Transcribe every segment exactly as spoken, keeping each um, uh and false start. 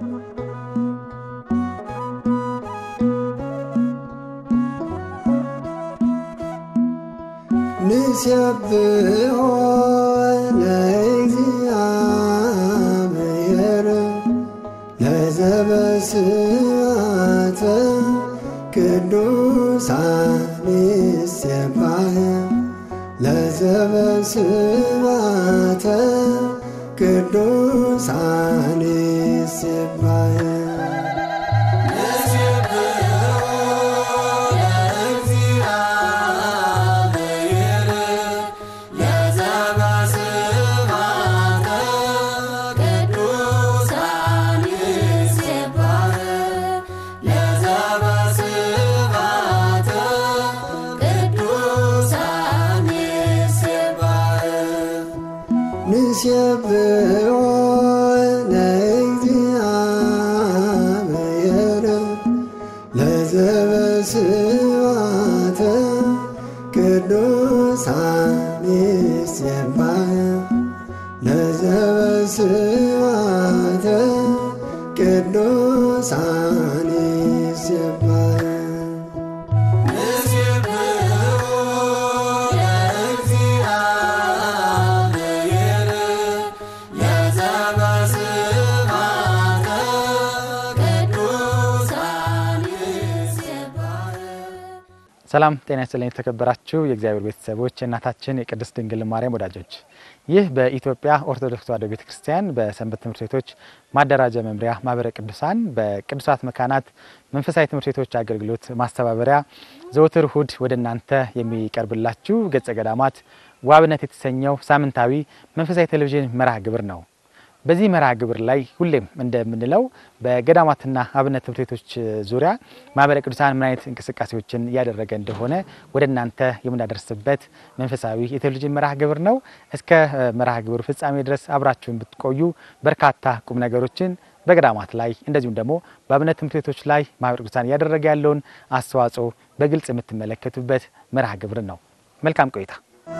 ንስብሖ ለእግዚአብሔር ለዘበስማተ ቅዱሳን ይሴባህ ለዘበስማተ ቅዱሳን ይሴባህ ንስብሖ ለእግዚአብሔር ለዘበስማተ ቅዱሳን ይሴባህ ለዘበስማተ ቅዱሳን ይሴባህ ሰላም ጤና ይስጥልኝ የተከበራችሁ የእግዚአብሔር ቤተሰቦች እናታችን የቅድስት ድንግል ማርያም ወዳጆች ይህ በኢትዮጵያ ኦርቶዶክስ ተዋሕዶ ቤተክርስቲያን በሰንበት ትምህርት ቤቶች ማደራጃ መምሪያ ማህበረ ቅዱሳን በቅዱሳት መካናት መንፈሳዊ ትምህርት ቤቶች አገልግሎት ማስተባበሪያ ዘወትር እሁድ ወደናንተ የሚቀርብላችሁ ገጸ ገዳማት ዋብነት የተሰኘው ሳምንታዊ መንፈሳዊ ቴሌቪዥን መርሃ ግብር ነው። በዚህ መርሃ ግብር ላይ ሁሌም እንደምንለው በገዳማትና አብነት ትምህርት ቤቶች ዙሪያ ማህበረ ቅዱሳን ምን አይነት እንቅስቃሴዎችን ያደረገ እንደሆነ ወደናንተ የምናደርስበት መንፈሳዊ የቴሌቪዥን መርሃ ግብር ነው። እስከ መርሃ ግብሩ ፍጻሜ ድረስ አብራችሁን ብትቆዩ በርካታ ቁም ነገሮችን በገዳማት ላይ እንደዚሁም ደግሞ በአብነት ትምህርት ቤቶች ላይ ማህበረ ቅዱሳን ያደረገ ያለውን አስተዋጽኦ በግልጽ የምትመለከቱበት መርሃ ግብር ነው። መልካም ቆይታ።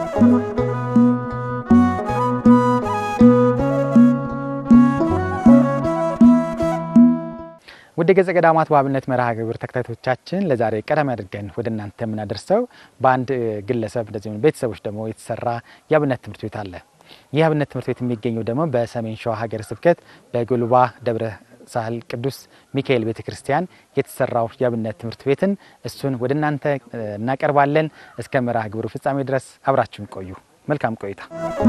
ወደ ገጸ ገዳማት ዋብነት መርሃ ግብር ተከታታዮቻችን ለዛሬ ቀደም አድርገን ወደናንተ የምናደርሰው በአንድ ግለሰብ እንደዚህ ቤተሰቦች ደግሞ የተሰራ የአብነት ትምህርት ቤት አለ። ይህ አብነት ትምህርት ቤት የሚገኘው ደግሞ በሰሜን ሸዋ ሀገረ ስብከት በጎልባ ደብረ ሳህል ቅዱስ ሚካኤል ቤተክርስቲያን የተሰራው የአብነት ትምህርት ቤትን እሱን ወደናንተ እናቀርባለን። እስከ መርሃ ግብሩ ፍጻሜ ድረስ አብራችሁን ቆዩ። መልካም ቆይታ።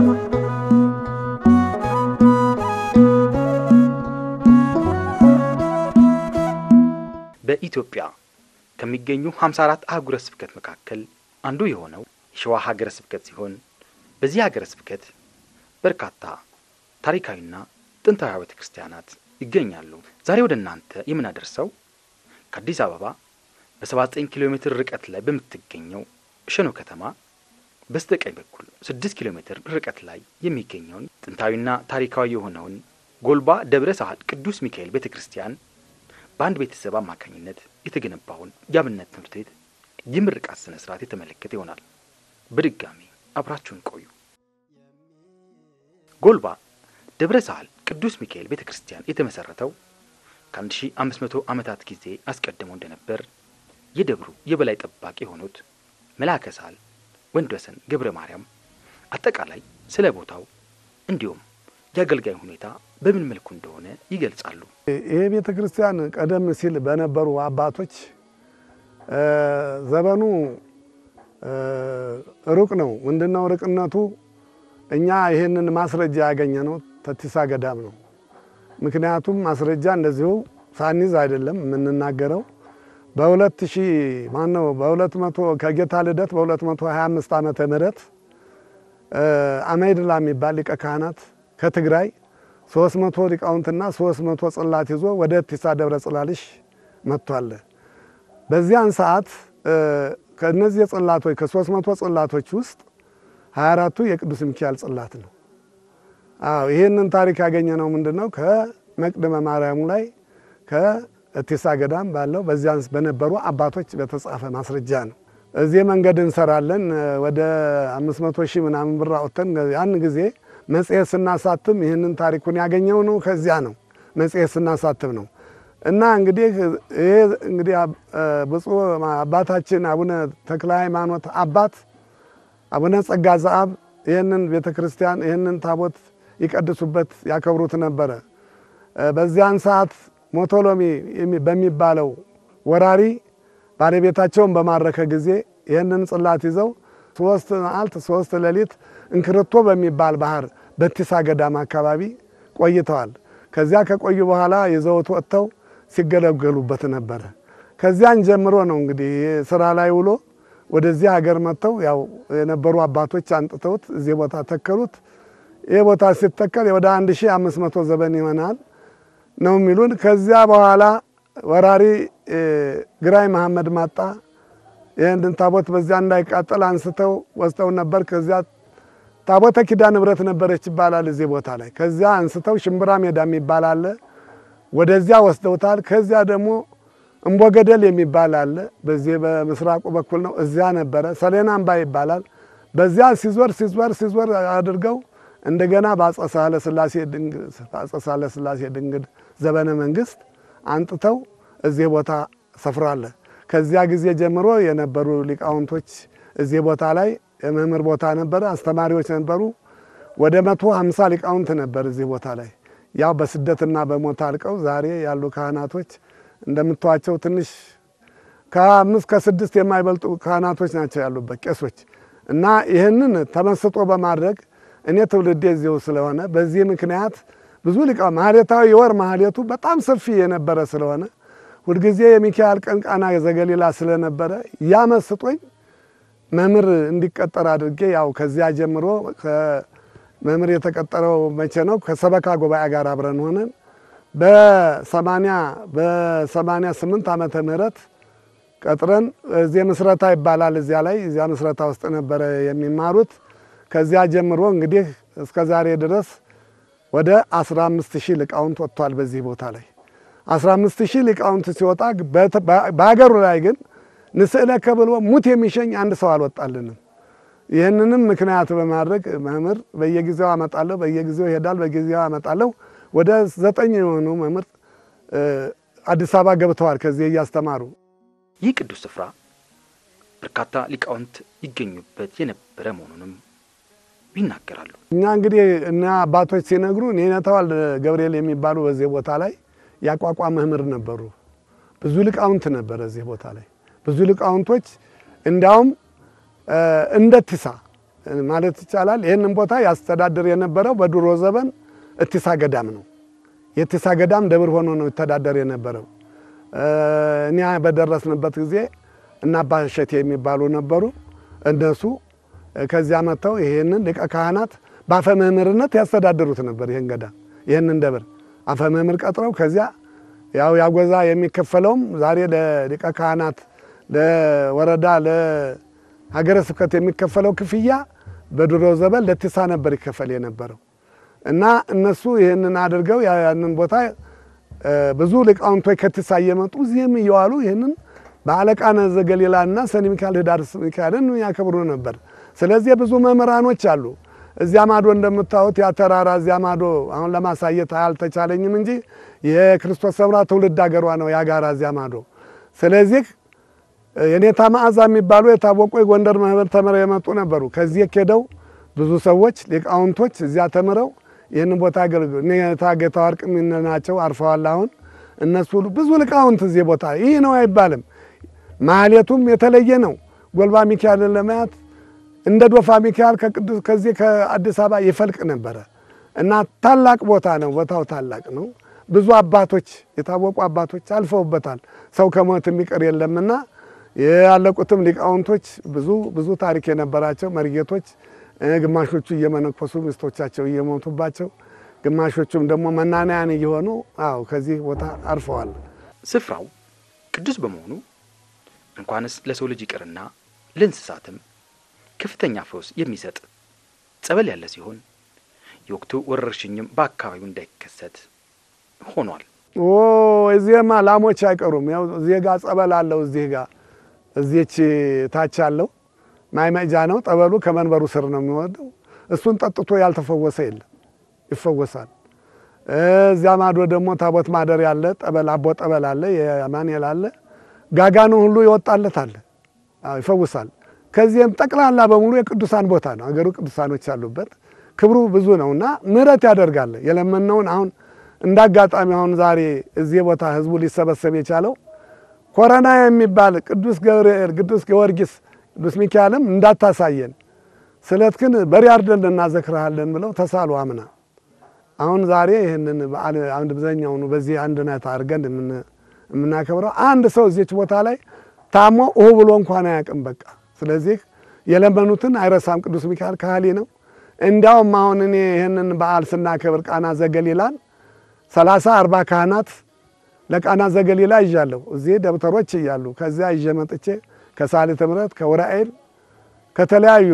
በኢትዮጵያ ከሚገኙ ሃምሳ አራት አህጉረ ስብከት መካከል አንዱ የሆነው የሸዋ ሀገረ ስብከት ሲሆን በዚህ ሀገረ ስብከት በርካታ ታሪካዊና ጥንታዊ ቤተክርስቲያናት ይገኛሉ። ዛሬ ወደናንተ የምናደርሰው ከአዲስ አበባ በሰባ ዘጠኝ ኪሎ ሜትር ርቀት ላይ በምትገኘው ሸኖ ከተማ በስተቀኝ በኩል ስድስት ኪሎ ሜትር ርቀት ላይ የሚገኘውን ጥንታዊና ታሪካዊ የሆነውን ጎልባ ደብረ ሳህል ቅዱስ ሚካኤል ቤተክርስቲያን በአንድ ቤተሰብ አማካኝነት የተገነባውን የአብነት ትምህርት ቤት የምርቃት ስነ ስርዓት የተመለከተ ይሆናል። በድጋሚ አብራችሁን ቆዩ። ጎልባ ደብረ ሳህል ቅዱስ ሚካኤል ቤተክርስቲያን የተመሰረተው ከአንድ ሺህ አምስት መቶ ዓመታት ጊዜ አስቀድሞ እንደነበር የደብሩ የበላይ ጠባቂ የሆኑት መልአከ ሳህል ወንድወሰን ገብረ ማርያም አጠቃላይ ስለ ቦታው እንዲሁም ያገልጋይ ሁኔታ በምን መልኩ እንደሆነ ይገልጻሉ። ይሄ ቤተክርስቲያን ቀደም ሲል በነበሩ አባቶች ዘመኑ ሩቅ ነው። ምንድነው ርቅነቱ? እኛ ይሄንን ማስረጃ ያገኘነው ተቲሳ ገዳም ነው። ምክንያቱም ማስረጃ እንደዚሁ ሳኒዝ አይደለም የምንናገረው። በሁለት ሺህ ማነው በሁለት መቶ ከጌታ ልደት በ225 ዓመተ ምህረት አማይድላ የሚባል ሊቀ ካህናት ከትግራይ ሶስት መቶ ሊቃውንትና ሶስት መቶ ጽላት ይዞ ወደ ተቲሳ ደብረ ጽላልሽ መጥቷል። በዚያን ሰዓት ከነዚህ ጽላቶች ከ300 ጽላቶች ውስጥ ሃያ አራቱ የቅዱስ ሚካኤል ጽላት ነው። አዎ ይሄንን ታሪክ ያገኘነው ምንድነው? ከመቅደመ ማርያም ላይ ከተቲሳ ገዳም ባለው በዚያንስ በነበሩ አባቶች በተጻፈ ማስረጃ ነው። እዚህ መንገድ እንሰራለን ወደ አምስት መቶ ሺህ ምናምን ብር አውጥተን ያን ጊዜ መጽሔት ስናሳትም ይሄንን ታሪኩን ያገኘው ነው። ከዚያ ነው መጽሔት ስናሳትም ነው። እና እንግዲህ ይሄ እንግዲህ ብፁዕ አባታችን አቡነ ተክለ ሃይማኖት አባት አቡነ ጸጋ ዘአብ ይህንን ቤተክርስቲያን ይህንን ታቦት ይቀድሱበት ያከብሩት ነበረ። በዚያን ሰዓት ሞቶሎሚ በሚባለው ወራሪ ባለቤታቸውን በማረከ ጊዜ ይህንን ጽላት ይዘው ሶስት መዓልት ሶስት ሌሊት እንክርቶ በሚባል ባህር በቲሳ ገዳም አካባቢ ቆይተዋል። ከዚያ ከቆዩ በኋላ ይዘውት ወጥተው ሲገለገሉበት ነበረ። ከዚያን ጀምሮ ነው እንግዲህ ስራ ላይ ውሎ ወደዚህ ሀገር መጥተው ያው የነበሩ አባቶች አንጥተውት እዚህ ቦታ ተከሉት። ይህ ቦታ ሲተከል ወደ አንድ ሺህ አምስት መቶ ዘመን ይሆናል ነው የሚሉን። ከዚያ በኋላ ወራሪ ግራኝ መሐመድ ማጣ ይህንን ታቦት በዚያ እንዳይቃጠል አንስተው ወስደው ነበር። ከዚያ ታቦተ ኪዳነ ምሕረት ነበረች ይባላል እዚህ ቦታ ላይ። ከዚያ አንስተው ሽምብራ ሜዳ የሚባል አለ ወደዚያ ወስደውታል። ከዚያ ደግሞ እምቦገደል የሚባል አለ በዚህ በምስራቁ በኩል ነው፣ እዚያ ነበረ። ሰሌና አምባ ይባላል። በዚያ ሲዞር ሲዞር ሲዞር አድርገው እንደገና በአፄ ኃይለ ሥላሴ ድንግል በአፄ ኃይለ ሥላሴ ድንግል ዘመነ መንግስት አንጥተው እዚህ ቦታ ሰፍሯል። ከዚያ ጊዜ ጀምሮ የነበሩ ሊቃውንቶች እዚህ ቦታ ላይ የመምህር ቦታ ነበረ፣ አስተማሪዎች ነበሩ። ወደ መቶ ሃምሳ ሊቃውንት ነበር እዚህ ቦታ ላይ። ያው በስደትና በሞት አልቀው ዛሬ ያሉ ካህናቶች እንደምታዋቸው ትንሽ ከአምስት ከስድስት የማይበልጡ ካህናቶች ናቸው ያሉበት ቄሶች። እና ይህንን ተመስጦ በማድረግ እኔ ትውልዴ እዚሁ ስለሆነ በዚህ ምክንያት ብዙ ሊቃውንት ማህሌታዊ የወር ማህሌቱ በጣም ሰፊ የነበረ ስለሆነ ሁልጊዜ የሚካኤል ቀን ቃና ዘገሊላ ስለነበረ ያ መስጦኝ መምህር እንዲቀጠር አድርጌ ያው ከዚያ ጀምሮ መምህር የተቀጠረው መቼ ነው? ከሰበካ ጉባኤ ጋር አብረን ሆነን በሰማንያ በሰማንያ ስምንት ዓመተ ምህረት ቀጥረን እዚህ ምስረታ ይባላል እዚያ ላይ እዚያ ምስረታ ውስጥ ነበረ የሚማሩት። ከዚያ ጀምሮ እንግዲህ እስከ ዛሬ ድረስ ወደ አስራ አምስት ሺህ ሊቃውንት ወጥቷል በዚህ ቦታ ላይ። አስራ አምስት ሺህ ሊቃውንት ሲወጣ በአገሩ ላይ ግን ንስእለከ ብሎ ሙት የሚሸኝ አንድ ሰው አልወጣልንም። ይህንንም ምክንያት በማድረግ መምህር በየጊዜው አመጣለሁ፣ በየጊዜው ይሄዳል፣ በየጊዜው አመጣለሁ። ወደ ዘጠኝ የሆኑ መምህር አዲስ አበባ ገብተዋል ከዚህ እያስተማሩ። ይህ ቅዱስ ስፍራ በርካታ ሊቃውንት ይገኙበት የነበረ መሆኑንም ይናገራሉ። እኛ እንግዲህ እና አባቶች ሲነግሩ ኔነታዋል ገብርኤል የሚባሉ በዚህ ቦታ ላይ ያቋቋም መምህር ነበሩ። ብዙ ሊቃውንት ነበር እዚህ ቦታ ላይ ብዙ ሊቃውንቶች። እንዲያውም እንደ ቲሳ ማለት ይቻላል ይሄንን ቦታ ያስተዳድር የነበረው በድሮ ዘመን እቲሳ ገዳም ነው። የቲሳ ገዳም ደብር ሆኖ ነው ተዳደር የነበረው። እኛ በደረስንበት ጊዜ እና አባ እሸቴ የሚባሉ ነበሩ። እነሱ ከዚያ መተው ይሄንን ሊቀ ካህናት በአፈ መምህርነት ያስተዳድሩት ነበር። ይሄን ገዳም ይሄንን ደብር አፈ መምህር ቀጥረው ከዚያ ያው ያጎዛ የሚከፈለውም ዛሬ ለሊቀ ካህናት ለወረዳ ለሀገረ ስብከት የሚከፈለው ክፍያ በድሮ ዘመን ለቲሳ ነበር ይከፈል የነበረው። እና እነሱ ይሄንን አድርገው ያንን ቦታ ብዙ ሊቃውንቶች ከቲሳ እየመጡ እዚህም እየዋሉ ይሄንን በአለቃነ ዘገሊላና ሰኔ ሚካኤል ኅዳር ሚካኤልን ያከብሩ ነበር። ስለዚህ ብዙ መምህራኖች አሉ። እዚያ ማዶ እንደምታዩት ያ ተራራ እዚያ ማዶ አሁን ለማሳየት አልተቻለኝም እንጂ የክርስቶስ ሰምራ ትውልድ ሀገሯ ነው ያጋራ እዚያ ማዶ። ስለዚህ የኔታ መዓዛ የሚባሉ የታወቁ የጎንደር ማህበር ተመረው የመጡ ነበሩ። ከዚህ ሄደው ብዙ ሰዎች ሊቃውንቶች እዚያ ተመረው ይህን ቦታ አገልግለው ኔታ ጌታ ወርቅ ምንናቸው አርፈዋል። አሁን እነሱ ብዙ ሊቃውንት እዚህ ቦታ ይህ ነው አይባልም። ማህሌቱም የተለየ ነው። ጎልባ ሚካኤልን ለማየት እንደ ዶፋ ሚካኤል ከቅዱስ ከዚህ ከአዲስ አበባ ይፈልቅ ነበረ እና ታላቅ ቦታ ነው። ቦታው ታላቅ ነው። ብዙ አባቶች የታወቁ አባቶች አልፈውበታል። ሰው ከሞት የሚቀር የለምና ያለቁትም ሊቃውንቶች ብዙ ብዙ ታሪክ የነበራቸው መርጌቶች ግማሾቹ እየመነኮሱ ሚስቶቻቸው እየሞቱባቸው ግማሾቹም ደግሞ መናንያን እየሆኑ አው ከዚህ ቦታ አርፈዋል። ስፍራው ቅዱስ በመሆኑ እንኳንስ ለሰው ልጅ ይቅርና ለእንስሳትም ከፍተኛ ፈውስ የሚሰጥ ጸበል ያለ ሲሆን የወቅቱ ወረርሽኝም በአካባቢው እንዳይከሰት ሆኗል። ኦ እዚህማ ላሞች አይቀሩም። ያው እዚህ ጋር ጸበል አለው። እዚህ ጋር እዚህች ታች አለው ማይመጃ ነው። ጠበሉ ከመንበሩ ስር ነው የሚወደው። እሱን ጠጥቶ ያልተፈወሰ የለም፣ ይፈወሳል። እዚያ ማዶ ደግሞ ታቦት ማደር ያለ ጠበል አቦ ጠበል አለ የአማኑኤል አለ ጋጋኑ ሁሉ ይወጣለት አለ ይፈውሳል። ከዚህም ጠቅላላ በሙሉ የቅዱሳን ቦታ ነው። አገሩ ቅዱሳኖች ያሉበት ክብሩ ብዙ ነውና ምህረት ያደርጋል። የለመነውን አሁን እንዳጋጣሚ አሁን ዛሬ እዚህ ቦታ ህዝቡ ሊሰበሰብ የቻለው ኮሮና የሚባል ቅዱስ ገብርኤል ቅዱስ ጊዮርጊስ ቅዱስ ሚካኤልም እንዳታሳየን ስለትክን በሪያርደን እናዘክራለን ብለው ተሳሉ አምና አሁን ዛሬ ይሄንን በዓል አንድ በዛኛው ነው በዚህ አንድ ናት አርገን ምን ምናከብረው አንድ ሰው እዚች ቦታ ላይ ታሞ ኦ ብሎ እንኳን አያውቅም በቃ። ስለዚህ የለመኑትን አይረሳም ቅዱስ ሚካኤል ካህሊ ነው። እንዲያውም አሁን እኔ ይሄንን በዓል ስናከብር ቃና ዘገሊላን ሰላሳ አርባ ካህናት ለቃና ዘገሊላ ይያለው እዚህ ደብተሮች ይያሉ ከዚያ ይጀመጥቼ ከሳሊተ ምሕረት ከወራኤል ከተለያዩ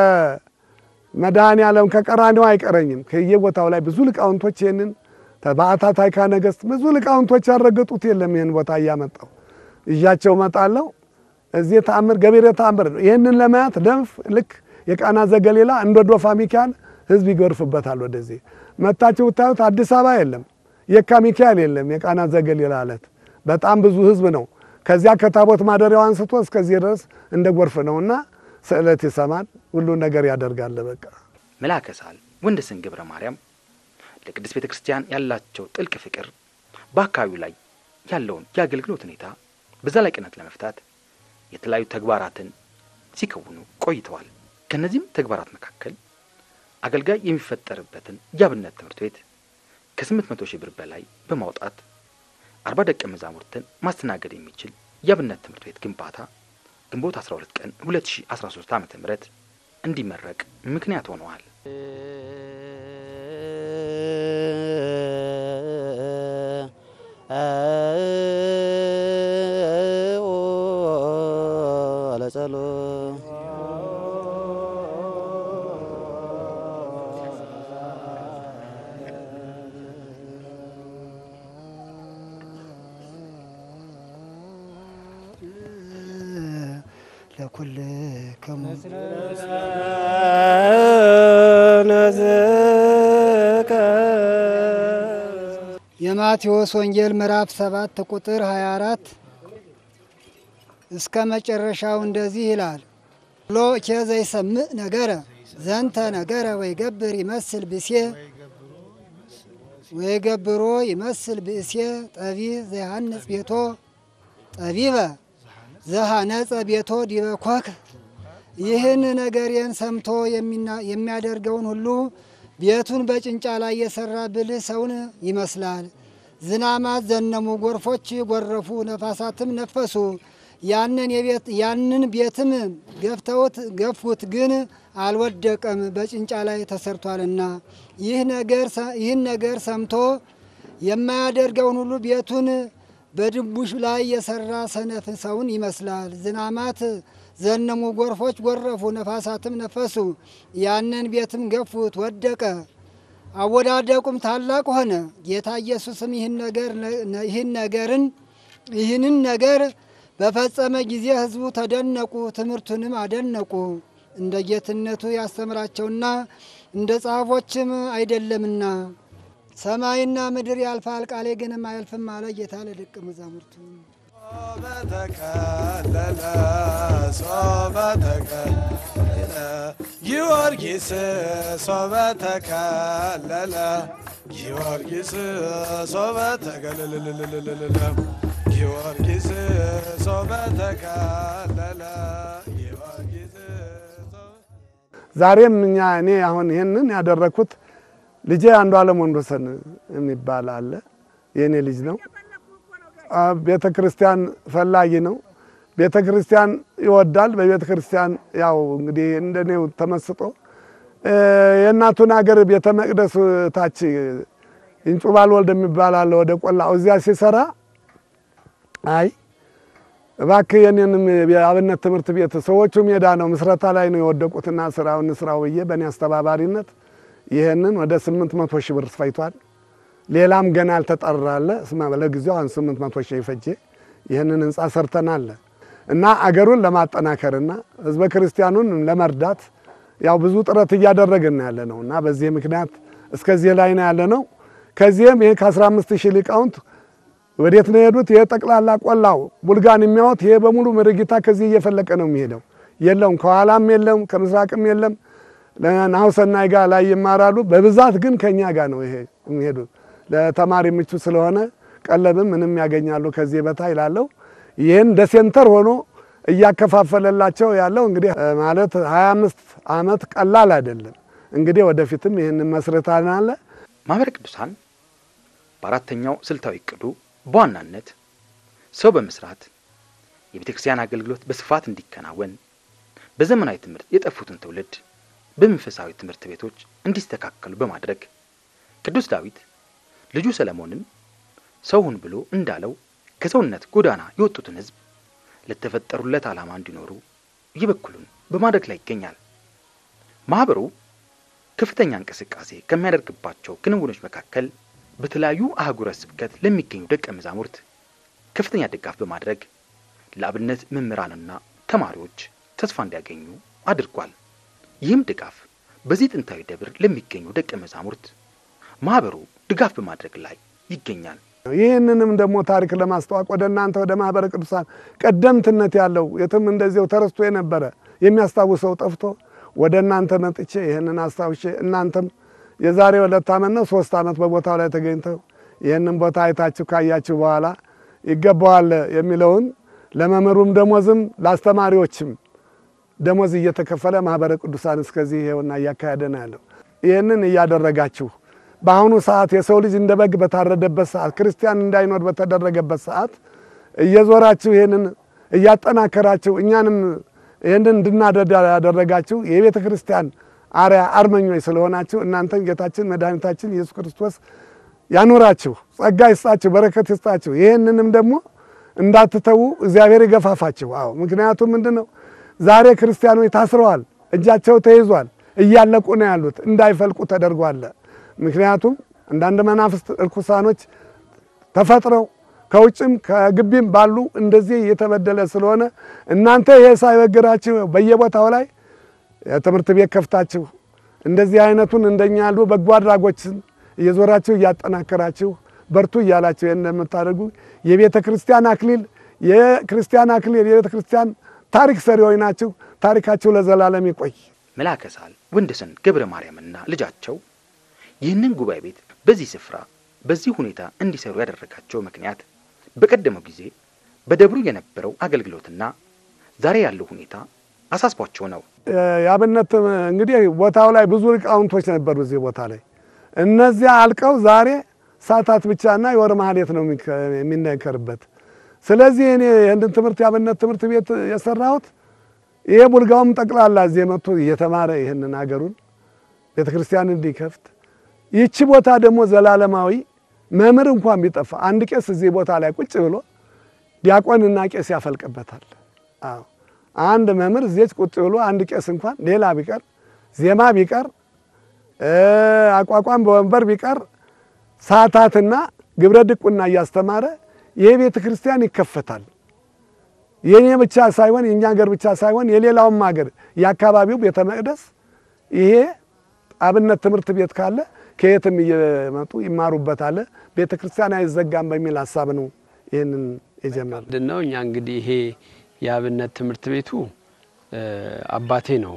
ከመድኃኔ ዓለም ከቀራንዮ አይቀረኝም ከየቦታው ላይ ብዙ ሊቃውንቶች ይሄንን ተባታ ታይካ ነገስት ብዙ ሊቃውንቶች ያረጋጡት የለም ይሄን ቦታ ያመጣው እያቸው መጣለው እዚህ ተአምር ገቢረ ተአምር ነው። ይሄንን ለማያት ደንፍ ልክ የቃና ዘገሊላ እንደ ዶፋ ሚካኤል ህዝብ ይገርፍበታል። ወደዚህ መታችሁ ታዩት አዲስ አበባ የለም የካ ሚካኤል የለም የቃና ዘገሊላ አለት በጣም ብዙ ህዝብ ነው። ከዚያ ከታቦት ማደሪያው አንስቶ እስከዚህ ድረስ እንደ ጎርፍ ነውና ስዕለት ይሰማል ሁሉ ነገር ያደርጋል። በቃ መልአከ ሰዓል ወንደሰን ገብረ ማርያም ለቅድስት ቤተክርስቲያን ያላቸው ጥልቅ ፍቅር በአካባቢው ላይ ያለውን የአገልግሎት ሁኔታ በዘላቂነት ለመፍታት የተለያዩ ተግባራትን ሲከውኑ ቆይተዋል። ከነዚህም ተግባራት መካከል አገልጋይ የሚፈጠርበትን የአብነት ትምህርት ቤት ከስምንት መቶ ሺህ ብር በላይ በማውጣት አርባ ደቀ መዛሙርትን ማስተናገድ የሚችል የአብነት ትምህርት ቤት ግንባታ ግንቦት አስራ ሁለት ቀን ሁለት ሺህ አስራ ሶስት ዓመተ ምህረት እንዲመረቅ ምክንያት ሆነዋል። ለኩል ከሙ የማቴዎስ ወንጌል ምዕራፍ ሰባት ቁጥር ሃያ አራት እስከ መጨረሻው እንደዚህ ይላል። ሎ ከዘ ይሰምዕ ነገረ ዘንተ ነገረ ወይ ገብር ይመስል ብእሴ ወይ ገብሮ ይመስል ብእሴ ጠቢ ዘያነጽ ቤቶ ጠቢበ ዘሃነጸ ቤቶ ዲበ ኮክ። ይህን ነገሬን ሰምቶ የሚያደርገውን ሁሉ ቤቱን በጭንጫ ላይ የሰራ ብልህ ሰውን ይመስላል። ዝናማት ዘነሙ፣ ጎርፎች ጎረፉ፣ ነፋሳትም ነፈሱ። ያንን የቤት ያንን ቤትም ገፍተውት ገፉት፣ ግን አልወደቀም፣ በጭንጫ ላይ ተሰርቷልና። ይህ ነገር ይህን ነገር ሰምቶ የማያደርገውን ሁሉ ቤቱን በድቡሽ ላይ የሰራ ሰነፍ ሰውን ይመስላል። ዝናማት ዘነሙ፣ ጎርፎች ጎረፉ፣ ነፋሳትም ነፈሱ። ያንን ቤትም ገፉት፣ ወደቀ፣ አወዳደቁም ታላቅ ሆነ። ጌታ ኢየሱስም ይህን ነገር ይህን ነገርን ይህንን ነገር በፈጸመ ጊዜ ሕዝቡ ተደነቁ፣ ትምህርቱንም አደነቁ። እንደ ጌትነቱ ያስተምራቸውና እንደ ጻፎችም አይደለምና። ሰማይና ምድር ያልፋል ቃሌ ግን አያልፍም አለ ጌታ ለደቀ መዛሙርቱ። ሶበተከለለ ሶበተከለለ ጊዮርጊስ ሶበተከለለ ጊዮርጊስ ሶበተከለለ ጊዮርጊስ ሶበተከለለ ጊዮርጊስ። ዛሬም እኛ እኔ አሁን ይሄንን ያደረኩት ልጄ አንዱ ዓለም ወንዶሰን የሚባል አለ የኔ ልጅ ነው። ቤተ ክርስቲያን ፈላጊ ነው። ቤተ ክርስቲያን ይወዳል። በቤተ ክርስቲያን ያው እንግዲህ እንደኔው ተመስጦ የእናቱን ሀገር ቤተ መቅደስ ታች እንጩባል ወልድ የሚባል አለ ወደ ቆላው እዚያ ሲሰራ አይ እባክህ የኔንም የአብነት ትምህርት ቤት ሰዎቹ ሜዳ ነው ምስረታ ላይ ነው የወደቁትና ስራውን ስራው ብዬ በእኔ አስተባባሪነት ይሄንን ወደ ስምንት መቶ ሺህ ብር ፈይቷል። ሌላም ገና አልተጠራለ እስማ ለጊዜው አን ስምንት መቶ ሺህ ይፈጀ ይሄንን ህንጻ ሰርተናል እና አገሩን ለማጠናከርና ህዝበ ክርስቲያኑን ለመርዳት ያው ብዙ ጥረት እያደረግን ያለ ነውና በዚህ ምክንያት እስከዚህ ላይ ነው ያለ ነው። ከዚህም ይሄ ከ15000 ሊቃውንት ወዴት ነው የሄዱት? የጠቅላላ ቆላው ቡልጋን የሚያወት ይሄ በሙሉ መርጌታ ከዚህ እየፈለቀ ነው የሚሄደው። የለም ከኋላም የለም ከምስራቅም የለም። ናሁሰናይ ጋር ላይ ይማራሉ። በብዛት ግን ከኛ ጋር ነው ይሄ የሚሄዱት። ለተማሪ ምቹ ስለሆነ ቀለብም ምንም ያገኛሉ ከዚህ በታይ ይላለው። ይሄን እንደ ሴንተር ሆኖ እያከፋፈለላቸው ያለው እንግዲህ ማለት ሃያ አምስት አመት ቀላል አይደለም። እንግዲህ ወደፊትም ይሄን መስርታናል። ማህበረ ቅዱሳን በአራተኛው ስልታዊ እቅዱ በዋናነት ሰው በመስራት የቤተክርስቲያን አገልግሎት በስፋት እንዲከናወን በዘመናዊ ትምህርት የጠፉትን ትውልድ በመንፈሳዊ ትምህርት ቤቶች እንዲስተካከሉ በማድረግ ቅዱስ ዳዊት ልጁ ሰለሞንን ሰውን ብሎ እንዳለው ከሰውነት ጎዳና የወጡትን ህዝብ ለተፈጠሩለት ዓላማ እንዲኖሩ ይበኩሉን በማድረግ ላይ ይገኛል። ማህበሩ ከፍተኛ እንቅስቃሴ ከሚያደርግባቸው ክንውኖች መካከል በተለያዩ አህጉረ ስብከት ለሚገኙ ደቀ መዛሙርት ከፍተኛ ድጋፍ በማድረግ ለአብነት መምህራንና ተማሪዎች ተስፋ እንዲያገኙ አድርጓል። ይህም ድጋፍ በዚህ ጥንታዊ ደብር ለሚገኙ ደቀ መዛሙርት ማህበሩ ድጋፍ በማድረግ ላይ ይገኛል። ይህንንም ደግሞ ታሪክ ለማስተዋወቅ ወደ እናንተ ወደ ማህበረ ቅዱሳን ቀደምትነት ያለው የትም እንደዚያው ተረስቶ የነበረ የሚያስታውሰው ጠፍቶ ወደ እናንተ መጥቼ ይሄንን አስታውሼ እናንተም የዛሬ ሁለት አመት ነው ሶስት አመት በቦታው ላይ ተገኝተው ይሄንን ቦታ አይታችሁ ካያችሁ በኋላ ይገባዋል የሚለውን ለመምህሩም ደሞዝም ለአስተማሪዎችም ደሞዝ እየተከፈለ ማህበረ ቅዱሳን እስከዚህ ይሄውና እያካሄደና ያለው ይሄንን እያደረጋችሁ በአሁኑ ሰዓት የሰው ልጅ እንደበግ በታረደበት ሰዓት ክርስቲያን እንዳይኖር በተደረገበት ሰዓት እየዞራችሁ ይሄንን እያጠናከራችሁ እኛንም ይሄንን እንድናደርግ ያደረጋችሁ የቤተ ክርስቲያን አርያ አርመኞች ስለሆናችሁ እናንተን ጌታችን መድኃኒታችን ኢየሱስ ክርስቶስ ያኖራችሁ ጸጋ ይስጣችሁ በረከት ይስጣችሁ። ይሄንንም ደግሞ እንዳትተው እግዚአብሔር ይገፋፋችሁ። አዎ ምክንያቱም ምንድነው ዛሬ ክርስቲያኖች ታስረዋል፣ እጃቸው ተይዟል፣ እያለቁ ነው ያሉት እንዳይፈልቁ ተደርጓል። ምክንያቱም አንዳንድ መናፍስት እርኩሳኖች ተፈጥረው ከውጭም ከግቢም ባሉ እንደዚህ የተበደለ ስለሆነ እናንተ ይሄ ሳይበግራችሁ በየቦታው ላይ ትምህርት ቤት ከፍታችሁ እንደዚህ አይነቱን እንደኛ ያሉ በጎ አድራጎችን እየዞራችሁ እያጠናከራችሁ በርቱ እያላችሁ እንደምታደርጉ የቤተ ክርስቲያን አክሊል የክርስቲያን አክሊል የቤተ ክርስቲያን ታሪክ ሰሪዎች ናችሁ። ታሪካችሁ ለዘላለም ይቆይ። መልአከ ሰዓል ወንድሰን ገብረ ማርያምና ልጃቸው ይህንን ጉባኤ ቤት በዚህ ስፍራ በዚህ ሁኔታ እንዲሰሩ ያደረጋቸው ምክንያት በቀደመው ጊዜ በደብሩ የነበረው አገልግሎትና ዛሬ ያለው ሁኔታ አሳስቧቸው ነው። ያብነት እንግዲህ ቦታው ላይ ብዙ ሊቃውንቶች ነበሩ እዚህ ቦታ ላይ እነዚያ አልቀው ዛሬ ሰዓታት ብቻና የወር ማህሌት ነው የሚነገርበት። ስለዚህ እኔ ይሄንን ትምህርት ያብነት ትምህርት ቤት የሰራሁት ይሄ ቡልጋውም ጠቅላላ እዚህ መጥቶ እየተማረ ይሄንን ሀገሩን ቤተክርስቲያን እንዲከፍት ይቺ ቦታ ደግሞ ዘላለማዊ መምህር እንኳን ቢጠፋ አንድ ቄስ እዚህ ቦታ ላይ ቁጭ ብሎ ዲያቆንና ቄስ ያፈልቅበታል። አዎ አንድ መምህር እዚህ ቁጭ ብሎ አንድ ቄስ እንኳን ሌላ ቢቀር ዜማ ቢቀር አቋቋም በወንበር ቢቀር ሰዓታትና ግብረ ድቁና እያስተማረ የቤተ ክርስቲያን ይከፈታል። የኔ ብቻ ሳይሆን የኛ ሀገር ብቻ ሳይሆን የሌላውም ሀገር ያካባቢው ቤተ መቅደስ ይሄ አብነት ትምህርት ቤት ካለ ከየትም እየመጡ ይማሩበታል። ቤተ ክርስቲያን አይዘጋም በሚል ሐሳብ ነው ይሄንን የጀመረው ነው። እኛ እንግዲህ ይሄ የአብነት ትምህርት ቤቱ አባቴ ነው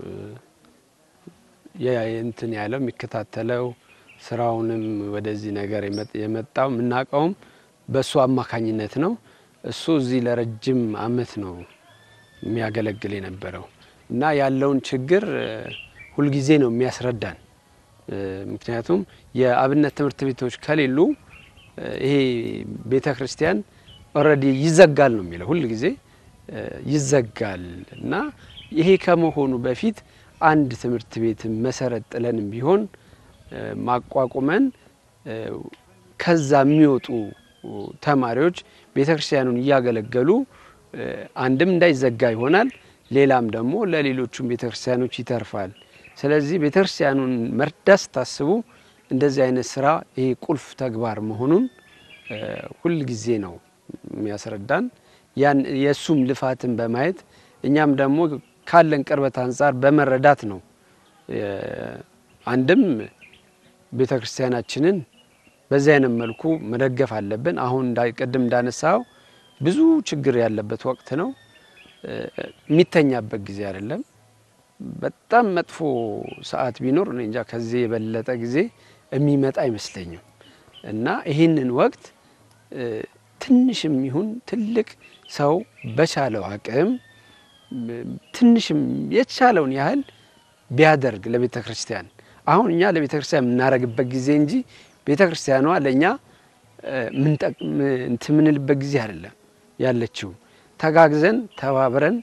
የእንትን ያለው የሚከታተለው ስራውንም ወደዚህ ነገር የመጣው ምናቀውም በሱ አማካኝነት ነው። እሱ እዚህ ለረጅም አመት ነው የሚያገለግል የነበረው እና ያለውን ችግር ሁሉ ጊዜ ነው የሚያስረዳን። ምክንያቱም የአብነት ትምህርት ቤቶች ከሌሉ ይሄ ቤተክርስቲያን ኦሬዲ ይዘጋል ነው የሚለው ሁሉ ጊዜ ይዘጋል እና ይሄ ከመሆኑ በፊት አንድ ትምህርት ቤት መሰረት ጥለንም ቢሆን ማቋቋመን ከዛ የሚወጡ ተማሪዎች ቤተክርስቲያኑን ያገለገሉ አንድም እንዳይዘጋ ይሆናል፣ ሌላም ደግሞ ለሌሎቹም ቤተክርስቲያኖች ይተርፋል። ስለዚህ ቤተክርስቲያኑን መርዳት ታስቡ እንደዚህ አይነት ስራ ይሄ ቁልፍ ተግባር መሆኑን ሁሉ ጊዜ ነው የሚያስረዳን። ያን የሱም ልፋትን በማየት እኛም ደግሞ ካለን ቅርበት አንፃር በመረዳት ነው አንድም ቤተክርስቲያናችንን በዚህ አይነት መልኩ መደገፍ አለብን። አሁን እንዳይቀድም እንዳነሳው ብዙ ችግር ያለበት ወቅት ነው። የሚተኛበት ጊዜ አይደለም። በጣም መጥፎ ሰዓት ቢኖር እኔ እንጃ ከዚህ የበለጠ ጊዜ የሚመጣ አይመስለኝም። እና ይህንን ወቅት ትንሽም ይሁን ትልቅ ሰው በቻለው አቅም ትንሽም የቻለውን ያህል ቢያደርግ ለቤተ ክርስቲያን አሁን እኛ ለቤተ ክርስቲያን የምናረግበት ጊዜ እንጂ ቤተ ክርስቲያኗ ለኛ ምን እንትምንልበት ጊዜ አይደለም ያለችው። ተጋግዘን ተባብረን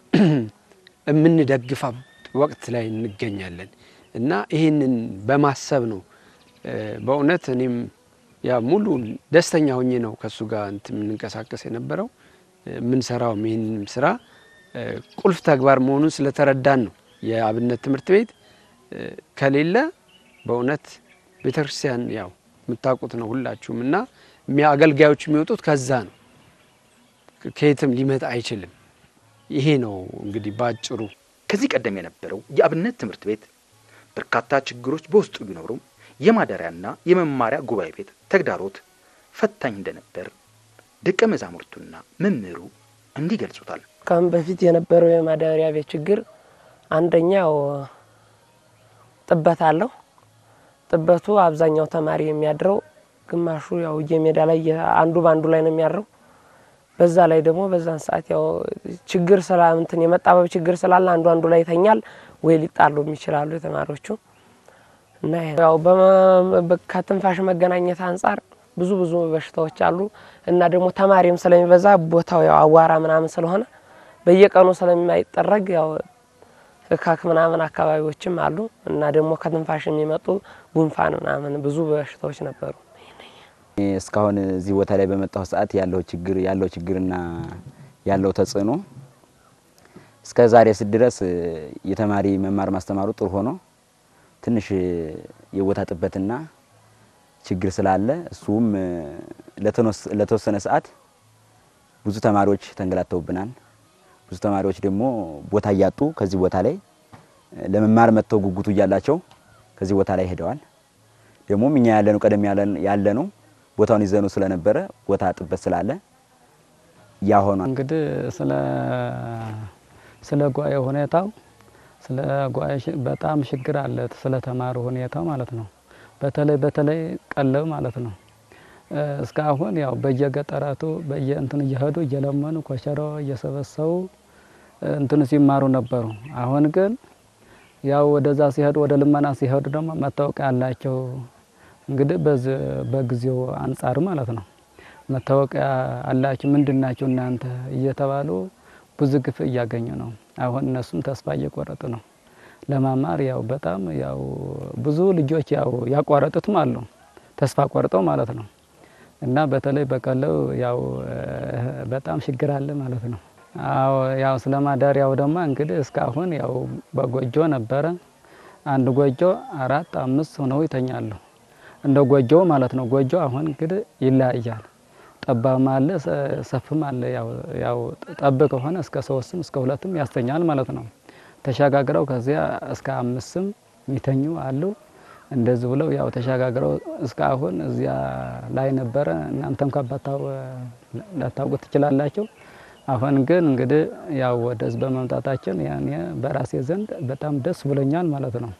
የምንደግፋ ወቅት ላይ እንገኛለን እና ይህንን በማሰብ ነው በእውነት እኔም ያ ሙሉ ደስተኛ ሆኜ ነው ከሱ ጋር እንትን የምንንቀሳቀስ የነበረው። ምን ሰራው ይህንን ስራ ቁልፍ ተግባር መሆኑን ስለተረዳን ነው። የአብነት ትምህርት ቤት ከሌለ በእውነት ቤተክርስቲያን ያው የምታውቁት ነው ሁላችሁም እና አገልጋዮች የሚወጡት ከዛ ነው፣ ከየትም ሊመጣ አይችልም። ይሄ ነው እንግዲህ ባጭሩ። ከዚህ ቀደም የነበረው የአብነት ትምህርት ቤት በርካታ ችግሮች በውስጡ ቢኖሩም የማደሪያና የመማሪያ ጉባኤ ቤት ተግዳሮት ፈታኝ እንደነበር ደቀ መዛሙርቱና መምህሩ እንዲገልጹታል። ከም በፊት የነበረው የማደሪያ ቤት ችግር አንደኛው ጥበት አለው። ጥበቱ አብዛኛው ተማሪ የሚያድረው ግማሹ ያው የሜዳ ላይ አንዱ ባንዱ ላይ ነው የሚያድረው። በዛ ላይ ደግሞ በዛን ሰዓት ያው ችግር ሰላም እንትን የመጣበብ ችግር ስላለ አንዱ አንዱ ላይ ተኛል ወይ ሊጣሉ ይችላሉ የተማሪዎቹ እና ያው በከትንፋሽ መገናኘት አንፃር ብዙ ብዙ በሽታዎች አሉ እና ደግሞ ተማሪም ስለሚበዛ ቦታው ያው አዋራ ምናምን ስለሆነ በየቀኑ ስለማይጠረግ ያው እካክ ምናምን አካባቢዎችም አሉ እና ደግሞ ከትንፋሽ የሚመጡ ጉንፋን ምናምን ብዙ በሽታዎች ነበሩ። እስካሁን እዚህ ቦታ ላይ በመጣው ሰዓት ያለው ችግር ያለው ችግርና ያለው ተጽዕኖ እስከ ዛሬ ድረስ የተማሪ መማር ማስተማሩ ጥሩ ሆኖ ትንሽ የቦታ ጥበትና ችግር ስላለ እሱም ለተወሰነ ሰዓት ብዙ ተማሪዎች ተንገላተውብናል። ብዙ ተማሪዎች ደግሞ ቦታ ያጡ ከዚህ ቦታ ላይ ለመማር መተው ጉጉቱ ያላቸው ከዚህ ቦታ ላይ ሄደዋል። ደግሞ እኛ ያለነው ቀደም ያለን ያለነው ቦታውን ይዘኑ ስለነበረ ቦታ ጥበት ስላለ ያሆነ እንግዲህ ስለ ስለ ጓየ ሁኔታው ስለ ጓየ በጣም ችግር አለ። ስለ ተማሩ ሁኔታው ማለት ነው። በተለይ በተለይ ቀለብ ማለት ነው። እስካሁን ያው በየገጠራቱ በየእንትን እየሄዱ እየለመኑ ኮቸሮ እየሰበሰቡ እንትን ሲማሩ ነበሩ። አሁን ግን ያው ወደዛ ሲሄዱ ወደ ልመና ሲሄዱ ደግሞ መታወቂያ አላቸው። እንግዲህ በጊዜው አንፃር ማለት ነው መታወቂያ አላችሁ ምንድናችሁ እናንተ እየተባሉ ብዙ ግፍ እያገኙ ነው። አሁን እነሱም ተስፋ እየቆረጡ ነው ለማማር። ያው በጣም ያው ብዙ ልጆች ያው ያቋረጡትም አሉ ተስፋ ቆርጠው ማለት ነው። እና በተለይ በቀለው ያው በጣም ችግር አለ ማለት ነው። አዎ ያው ስለማዳሪያው ደግሞ እንግዲህ እስካሁን ያው በጎጆ ነበረ። አንድ ጎጆ አራት አምስት ሆነው ይተኛሉ እንደ ጎጆ ማለት ነው። ጎጆ አሁን እንግዲህ ይለያያል። ጠባብ አለ ሰፍም አለ። ያው ያው ጠብ ከሆነ እስከ ሶስትም እስከ ሁለትም ያስተኛል ማለት ነው። ተሻጋግረው ከዚያ እስከ አምስትም ሚተኙ አሉ። እንደዚህ ብለው ያው ተሻጋግረው እስካሁን እዚያ ላይ ነበረ። እናንተም ከባታው ለታውቁት ትችላላችሁ። አሁን ግን እንግዲህ ያው ወደዚህ በመምጣታችን ያኔ በራሴ ዘንድ በጣም ደስ ብሎኛል ማለት ነው።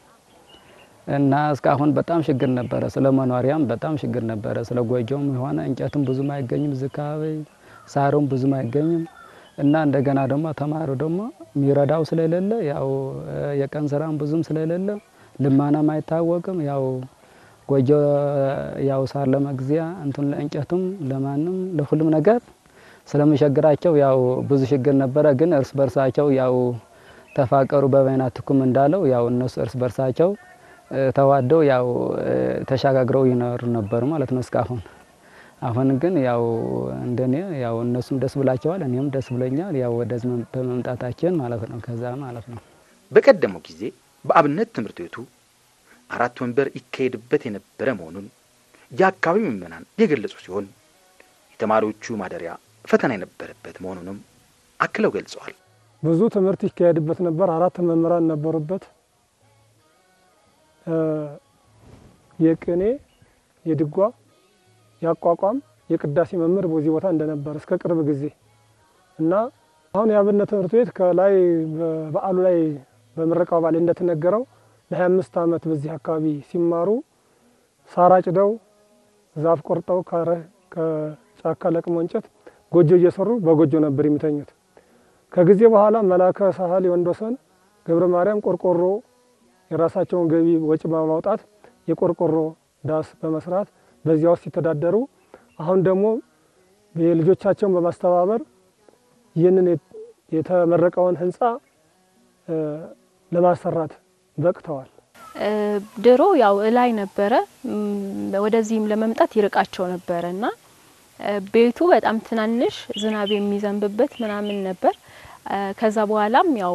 እና እስካሁን በጣም ችግር ነበረ። ስለ መኖሪያም በጣም ችግር ነበረ። ስለ ጎጆም ሆነ እንጨትም ብዙም አይገኝም ዝካቤ ሳሩም ብዙም አይገኝም። እና እንደገና ደግሞ ተማሩ ደግሞ ሚረዳው ስለሌለ ያው የቀን ስራም ብዙም ስለሌለ ልማናም አይታወቅም። ያው ጎጆ ያው ሳር ለመግዚያ እንትን ለእንጨትም ለማንም ለሁሉም ነገር ስለመሸግራቸው ያው ብዙ ችግር ነበረ። ግን እርስ በርሳቸው ያው ተፋቀሩ በበይናትኩም እንዳለው ያው እነሱ እርስ በርሳቸው ተዋደው ያው ተሻጋግረው ይኖር ነበር ማለት ነው እስካሁን። አሁን ግን ያው እንደኔ ያው እነሱም ደስ ብላቸዋል እኔም ደስ ብለኛል ያው ወደዚህ በመምጣታችን ማለት ነው። ከዛ ማለት ነው በቀደመው ጊዜ በአብነት ትምህርት ቤቱ አራት ወንበር ይካሄድበት የነበረ መሆኑን የአካባቢው ምዕመናን የገለጹ ሲሆን የተማሪዎቹ ማደሪያ ፈተና የነበረበት መሆኑንም አክለው ገልጸዋል። ብዙ ትምህርት ይካሄድበት ነበር። አራት መምህራን ነበሩበት። የቅኔ፣ የድጓ፣ ያቋቋም የቅዳሴ መምህር በዚህ ቦታ እንደነበር እስከ ቅርብ ጊዜ እና አሁን የአብነት ትምህርት ቤት ከላይ በዓሉ ላይ በምረቃው በዓል እንደተነገረው ለሃያ አምስት ዓመት በዚህ አካባቢ ሲማሩ ሳር አጭደው ዛፍ ቆርጠው ከጫካ ለቅሞ እንጨት ጎጆ እየሰሩ በጎጆ ነበር የሚተኙት። ከጊዜ በኋላ መላከ ሳህል የወንዶሰን ገብረ ማርያም ቆርቆሮ የራሳቸውን ገቢ ወጪ በማውጣት የቆርቆሮ ዳስ በመስራት በዚያው ሲተዳደሩ አሁን ደግሞ የልጆቻቸውን በማስተባበር ይህንን የተመረቀውን ህንጻ ለማሰራት በቅተዋል። ድሮ ያው ላይ ነበረ ወደዚህም ለመምጣት ይርቃቸው ነበርና ቤቱ በጣም ትናንሽ ዝናብ የሚዘንብበት ምናምን ነበር። ከዛ በኋላም ያው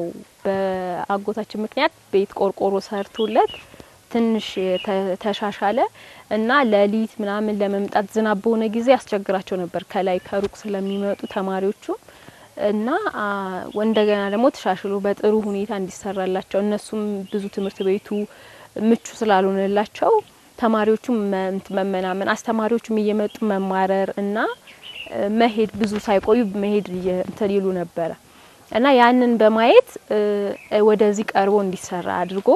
በአጎታችን ምክንያት ቤት ቆርቆሮ ሰርቶለት ትንሽ ተሻሻለ እና ለሊት ምናምን ለመምጣት ዝናብ በሆነ ጊዜ ያስቸግራቸው ነበር ከላይ ከሩቅ ስለሚመጡ ተማሪዎቹ እና ወንደገና ደግሞ ተሻሽሎ በጥሩ ሁኔታ እንዲሰራላቸው እነሱም ብዙ ትምህርት ቤቱ ምቹ ስላልሆነላቸው ተማሪዎቹም መመናመን አስተማሪዎቹም እየመጡ መማረር እና መሄድ ብዙ ሳይቆዩ መሄድ እንትን ይሉ ነበር እና ያንን በማየት ወደዚህ ቀርቦ እንዲሰራ አድርጎ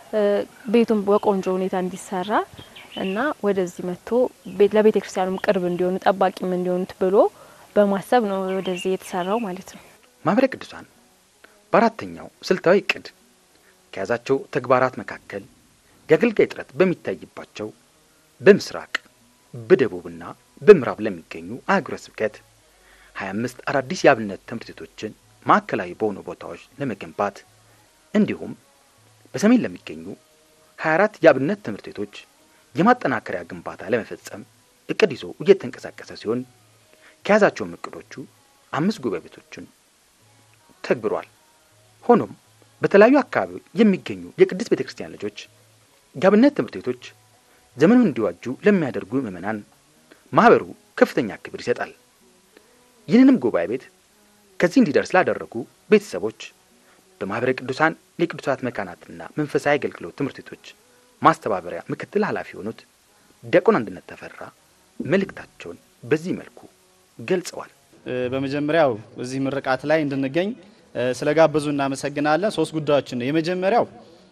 ቤቱን በቆንጆ ሁኔታ እንዲሰራ እና ወደዚህ መጥቶ ለቤተ ክርስቲያኑም ቅርብ እንዲሆኑ ጠባቂም እንዲሆኑት ብሎ በማሰብ ነው ወደዚህ የተሰራው ማለት ነው። ማህበረ ቅዱሳን በአራተኛው ስልታዊ እቅድ ከያዛቸው ተግባራት መካከል የአገልጋይ ጥረት በሚታይባቸው በምስራቅ በደቡብና በምዕራብ ለሚገኙ አህጉረ ስብከት ሀያ አምስት አዳዲስ የአብነት ትምህርት ቤቶችን ማዕከላዊ በሆኑ ቦታዎች ለመገንባት እንዲሁም በሰሜን ለሚገኙ ሀያ አራት የአብነት ትምህርት ቤቶች የማጠናከሪያ ግንባታ ለመፈጸም እቅድ ይዞ እየተንቀሳቀሰ ሲሆን ከያዛቸው እቅዶቹ አምስት ጉባኤ ቤቶችን ተግብሯል። ሆኖም በተለያዩ አካባቢ የሚገኙ የቅድስት ቤተክርስቲያን ልጆች የአብነት ትምህርት ቤቶች ዘመኑን እንዲዋጁ ለሚያደርጉ ምዕመናን ማህበሩ ከፍተኛ ክብር ይሰጣል። ይህንንም ጉባኤ ቤት ከዚህ እንዲደርስ ላደረጉ ቤተሰቦች በማህበረ ቅዱሳን የቅዱሳት መካናትና መንፈሳዊ አገልግሎት ትምህርት ቤቶች ማስተባበሪያ ምክትል ኃላፊ ሆኑት ዲያቆን አንድነት ተፈራ መልእክታቸውን በዚህ መልኩ ገልጸዋል። በመጀመሪያው እዚህ ምርቃት ላይ እንድንገኝ ስለጋበዙ እናመሰግናለን። ሶስት ጉዳዮችን ነው። የመጀመሪያው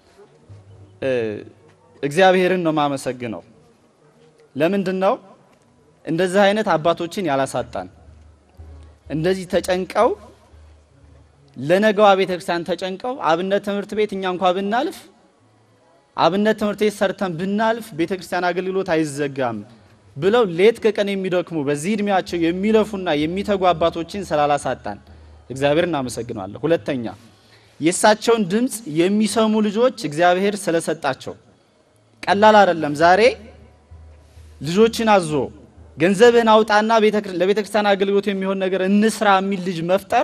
እግዚአብሔርን ነው ማመሰግነው። ለምንድነው እንደዚህ አይነት አባቶችን ያላሳጣን? እንደዚህ ተጨንቀው ለነገዋ ቤተክርስቲያን ተጨንቀው አብነት ትምህርት ቤት እኛ እንኳን ብናልፍ አብነት ትምህርት ቤት ሰርተን ብናልፍ ቤተክርስቲያን አገልግሎት አይዘጋም ብለው ሌት ከቀን የሚደክሙ በዚህ እድሜያቸው የሚለፉና የሚተጉ አባቶችን ስላላሳጣን እግዚአብሔር እናመሰግናለን። ሁለተኛ የሳቸውን ድምጽ የሚሰሙ ልጆች እግዚአብሔር ስለሰጣቸው ቀላል አይደለም። ዛሬ ልጆችን አዞ ገንዘብህን አውጣና ለቤተክርስቲያን አገልግሎት የሚሆን ነገር እንስራ የሚል ልጅ መፍጠር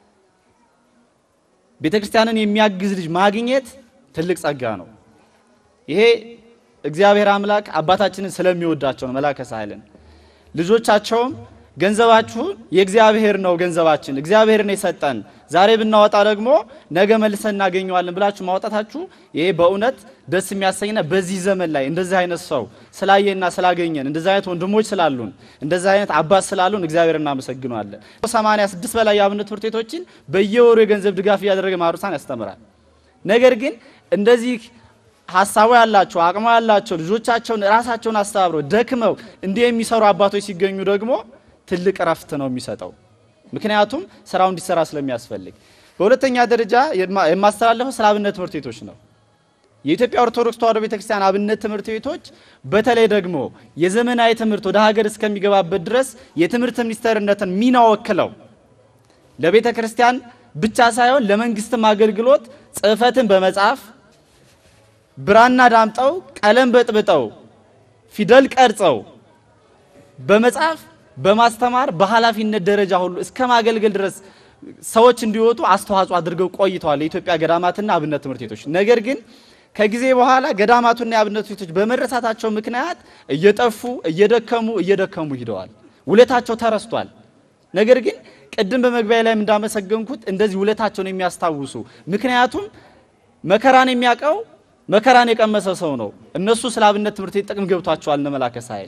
ቤተክርስቲያንን የሚያግዝ ልጅ ማግኘት ትልቅ ጸጋ ነው። ይሄ እግዚአብሔር አምላክ አባታችንን ስለሚወዳቸው ነው። መላከ ሳህልን ልጆቻቸውም ገንዘባችሁ የእግዚአብሔር ነው፣ ገንዘባችን እግዚአብሔር ነው የሰጠን፣ ዛሬ ብናወጣ ደግሞ ነገ መልሰን እናገኘዋለን ብላችሁ ማውጣታችሁ ይሄ በእውነት ደስ የሚያሰኝና በዚህ ዘመን ላይ እንደዚህ አይነት ሰው ስላየና ስላገኘን እንደዚህ አይነት ወንድሞች ስላሉን እንደዚህ አይነት አባት ስላሉን እግዚአብሔር እናመሰግናለን። ሰማንያ ስድስት በላይ የአብነት ትምህርት ቤቶችን በየወሩ የገንዘብ ድጋፍ እያደረገ ማሩሳን ያስተምራል። ነገር ግን እንደዚህ ሐሳቡ ያላቸው አቅሙ ያላቸው ልጆቻቸውን ራሳቸውን አስተባብረው ደክመው እንዲህ የሚሰሩ አባቶች ሲገኙ ደግሞ ትልቅ ረፍት ነው የሚሰጠው። ምክንያቱም ስራው እንዲሰራ ስለሚያስፈልግ። በሁለተኛ ደረጃ የማስተላለፈው ስለ አብነት ትምህርት ቤቶች ነው። የኢትዮጵያ ኦርቶዶክስ ተዋሕዶ ቤተክርስቲያን አብነት ትምህርት ቤቶች በተለይ ደግሞ የዘመናዊ ትምህርት ወደ ሀገር እስከሚገባበት ድረስ የትምህርት ሚኒስቴርነትን ሚና ወክለው ለቤተክርስቲያን ብቻ ሳይሆን ለመንግስትም አገልግሎት ጽሕፈትን በመጻፍ ብራና ዳምጠው ቀለም በጥብጠው ፊደል ቀርጸው በመጻፍ በማስተማር በኃላፊነት ደረጃ ሁሉ እስከ ማገልገል ድረስ ሰዎች እንዲወጡ አስተዋጽኦ አድርገው ቆይተዋል የኢትዮጵያ ገዳማትና አብነት ትምህርት ቤቶች። ነገር ግን ከጊዜ በኋላ ገዳማቱና የአብነት ትምህርት ቤቶች በመረሳታቸው ምክንያት እየጠፉ እየደከሙ እየደከሙ ሂደዋል። ውለታቸው ተረስቷል። ነገር ግን ቅድም በመግቢያ ላይ እንዳመሰገንኩት እንደዚህ ውለታቸውን የሚያስታውሱ ምክንያቱም መከራን የሚያቀው መከራን የቀመሰ ሰው ነው። እነሱ ስለ አብነት ትምህርት ቤት ጥቅም ገብቷቸዋል። ነመላከ ሳይል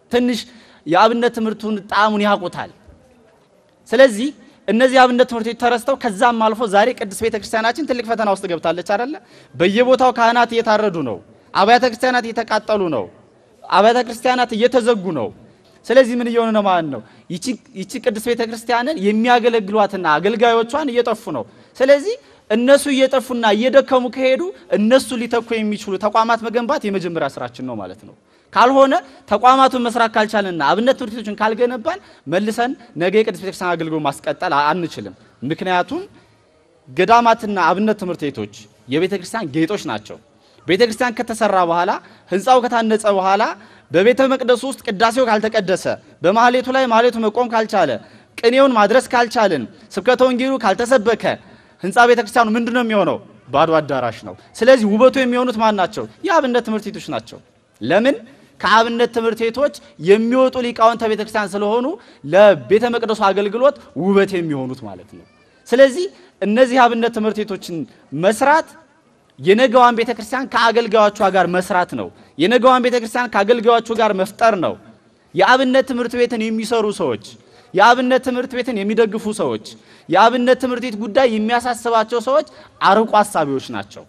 ትንሽ የአብነት ትምህርቱን ጣዕሙን ያውቁታል። ስለዚህ እነዚህ አብነት ትምህርቶች ተረስተው ከዛም አልፎ ዛሬ ቅድስት ቤተክርስቲያናችን ትልቅ ፈተና ውስጥ ገብታለች አይደለ? በየቦታው ካህናት እየታረዱ ነው። አብያተ ክርስቲያናት እየተቃጠሉ ነው። አብያተ ክርስቲያናት እየተዘጉ ነው። ስለዚህ ምን እየሆነ ነው ማለት ነው? ይቺ ይቺ ቅድስት ቤተክርስቲያንን የሚያገለግሏትና አገልጋዮቿን እየጠፉ ነው። ስለዚህ እነሱ እየጠፉና እየደከሙ ከሄዱ እነሱ ሊተኩ የሚችሉ ተቋማት መገንባት የመጀመሪያ ስራችን ነው ማለት ነው። ካልሆነ ተቋማቱን መስራት ካልቻለና አብነት ትምህርት ቤቶችን ካልገነባን መልሰን ነገ የቅድስት ቤተክርስቲያን አገልግሎት ማስቀጠል አንችልም። ምክንያቱም ገዳማትና አብነት ትምህርት ቤቶች የቤተክርስቲያን ጌጦች ናቸው። ቤተክርስቲያን ከተሰራ በኋላ ህንጻው ከታነጸ በኋላ በቤተ መቅደሱ ውስጥ ቅዳሴው ካልተቀደሰ በማህሌቱ ላይ ማህሌቱ መቆም ካልቻለ ቅኔውን ማድረስ ካልቻልን ስብከተ ወንጌሉ ካልተሰበከ ህንጻ ቤተክርስቲያኑ ምንድነው የሚሆነው? ባዶ አዳራሽ ነው። ስለዚህ ውበቱ የሚሆኑት ማን ናቸው? የአብነት ትምህርት ቤቶች ናቸው። ለምን? ከአብነት ትምህርት ቤቶች የሚወጡ ሊቃውንተ ቤተክርስቲያን ስለሆኑ ለቤተ መቅደሱ አገልግሎት ውበት የሚሆኑት ማለት ነው። ስለዚህ እነዚህ አብነት ትምህርት ቤቶችን መስራት የነገዋን ቤተክርስቲያን ከአገልጋዮቿ ጋር መስራት ነው። የነገዋን ቤተክርስቲያን ከአገልጋዮቿ ጋር መፍጠር ነው። የአብነት ትምህርት ቤትን የሚሰሩ ሰዎች፣ የአብነት ትምህርት ቤትን የሚደግፉ ሰዎች፣ የአብነት ትምህርት ቤት ጉዳይ የሚያሳስባቸው ሰዎች አርቆ አሳቢዎች ናቸው።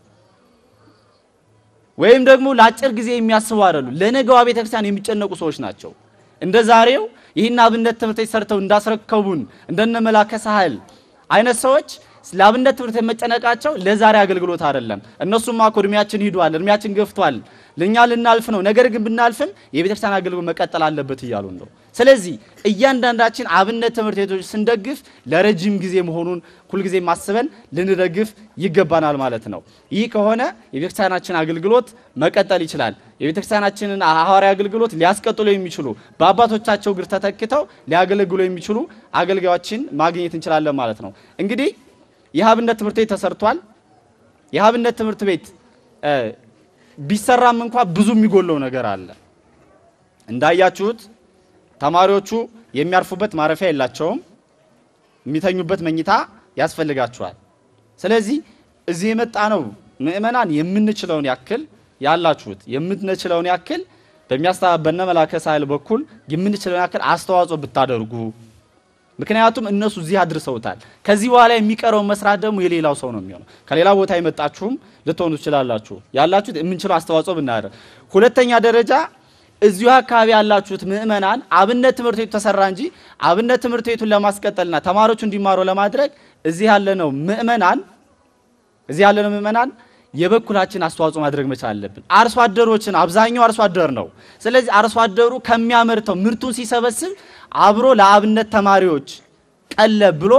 ወይም ደግሞ ለአጭር ጊዜ የሚያስቡ አይደሉም። ለነገዋ ቤተክርስቲያን የሚጨነቁ ሰዎች ናቸው። እንደ ዛሬው ይህን አብነት ትምህርት ቤት ሰርተው እንዳስረከቡን እንደነ መላከ ሳህል አይነት ሰዎች ለአብነት ትምህርት መጨነቃቸው ለዛሬ አገልግሎት አይደለም። እነሱማ እኮ እድሜያችን ሂዷል፣ እድሜያችን ገፍቷል፣ ለኛ ልናልፍ ነው። ነገር ግን ብናልፍም የቤተክርስቲያን አገልግሎት መቀጠል አለበት እያሉን ነው። ስለዚህ እያንዳንዳችን አብነት ትምህርት ቤቶች ስንደግፍ ለረጅም ጊዜ መሆኑን ሁሉ ጊዜ ማስበን ልንደግፍ ይገባናል ማለት ነው። ይህ ከሆነ የቤተክርስቲያናችን አገልግሎት መቀጠል ይችላል። የቤተክርስቲያናችንን ሐዋርያዊ አገልግሎት ሊያስቀጥሉ የሚችሉ በአባቶቻቸው እግር ተተክተው ሊያገለግሉ የሚችሉ አገልጋዮችን ማግኘት እንችላለን ማለት ነው። እንግዲህ የአብነት ትምህርት ቤት ተሰርቷል። የአብነት ትምህርት ቤት ቢሰራም እንኳን ብዙ የሚጎለው ነገር አለ። እንዳያችሁት ተማሪዎቹ የሚያርፉበት ማረፊያ የላቸውም። የሚተኙበት መኝታ ያስፈልጋቸዋል። ስለዚህ እዚህ የመጣ ነው ምእመናን የምንችለውን ያክል ያላችሁት የምንችለውን ያክል በሚያስተባበነ መላከ ሳህል በኩል የምንችለውን ያክል አስተዋጽኦ ብታደርጉ፣ ምክንያቱም እነሱ እዚህ አድርሰውታል። ከዚህ በኋላ የሚቀረው መስራት ደግሞ የሌላው ሰው ነው የሚሆነው። ከሌላ ቦታ የመጣችሁም ልትሆኑ ትችላላችሁ። ያላችሁት የምንችለው አስተዋጽኦ ብናደርግ። ሁለተኛ ደረጃ እዚሁ አካባቢ ያላችሁት ምእመናን አብነት ትምህርት ቤቱ ተሰራ እንጂ አብነት ትምህርት ቤቱን ለማስቀጠልና ተማሪዎቹ እንዲማሩ ለማድረግ እዚህ ያለነው ምእመናን እዚህ ያለነው ምእመናን የበኩላችን አስተዋጽኦ ማድረግ መቻል አለብን። አርሶ አደሮችን አብዛኛው አርሶ አደር ነው። ስለዚህ አርሶ አደሩ ከሚያመርተው ምርቱን ሲሰበስብ አብሮ ለአብነት ተማሪዎች ቀለብ ብሎ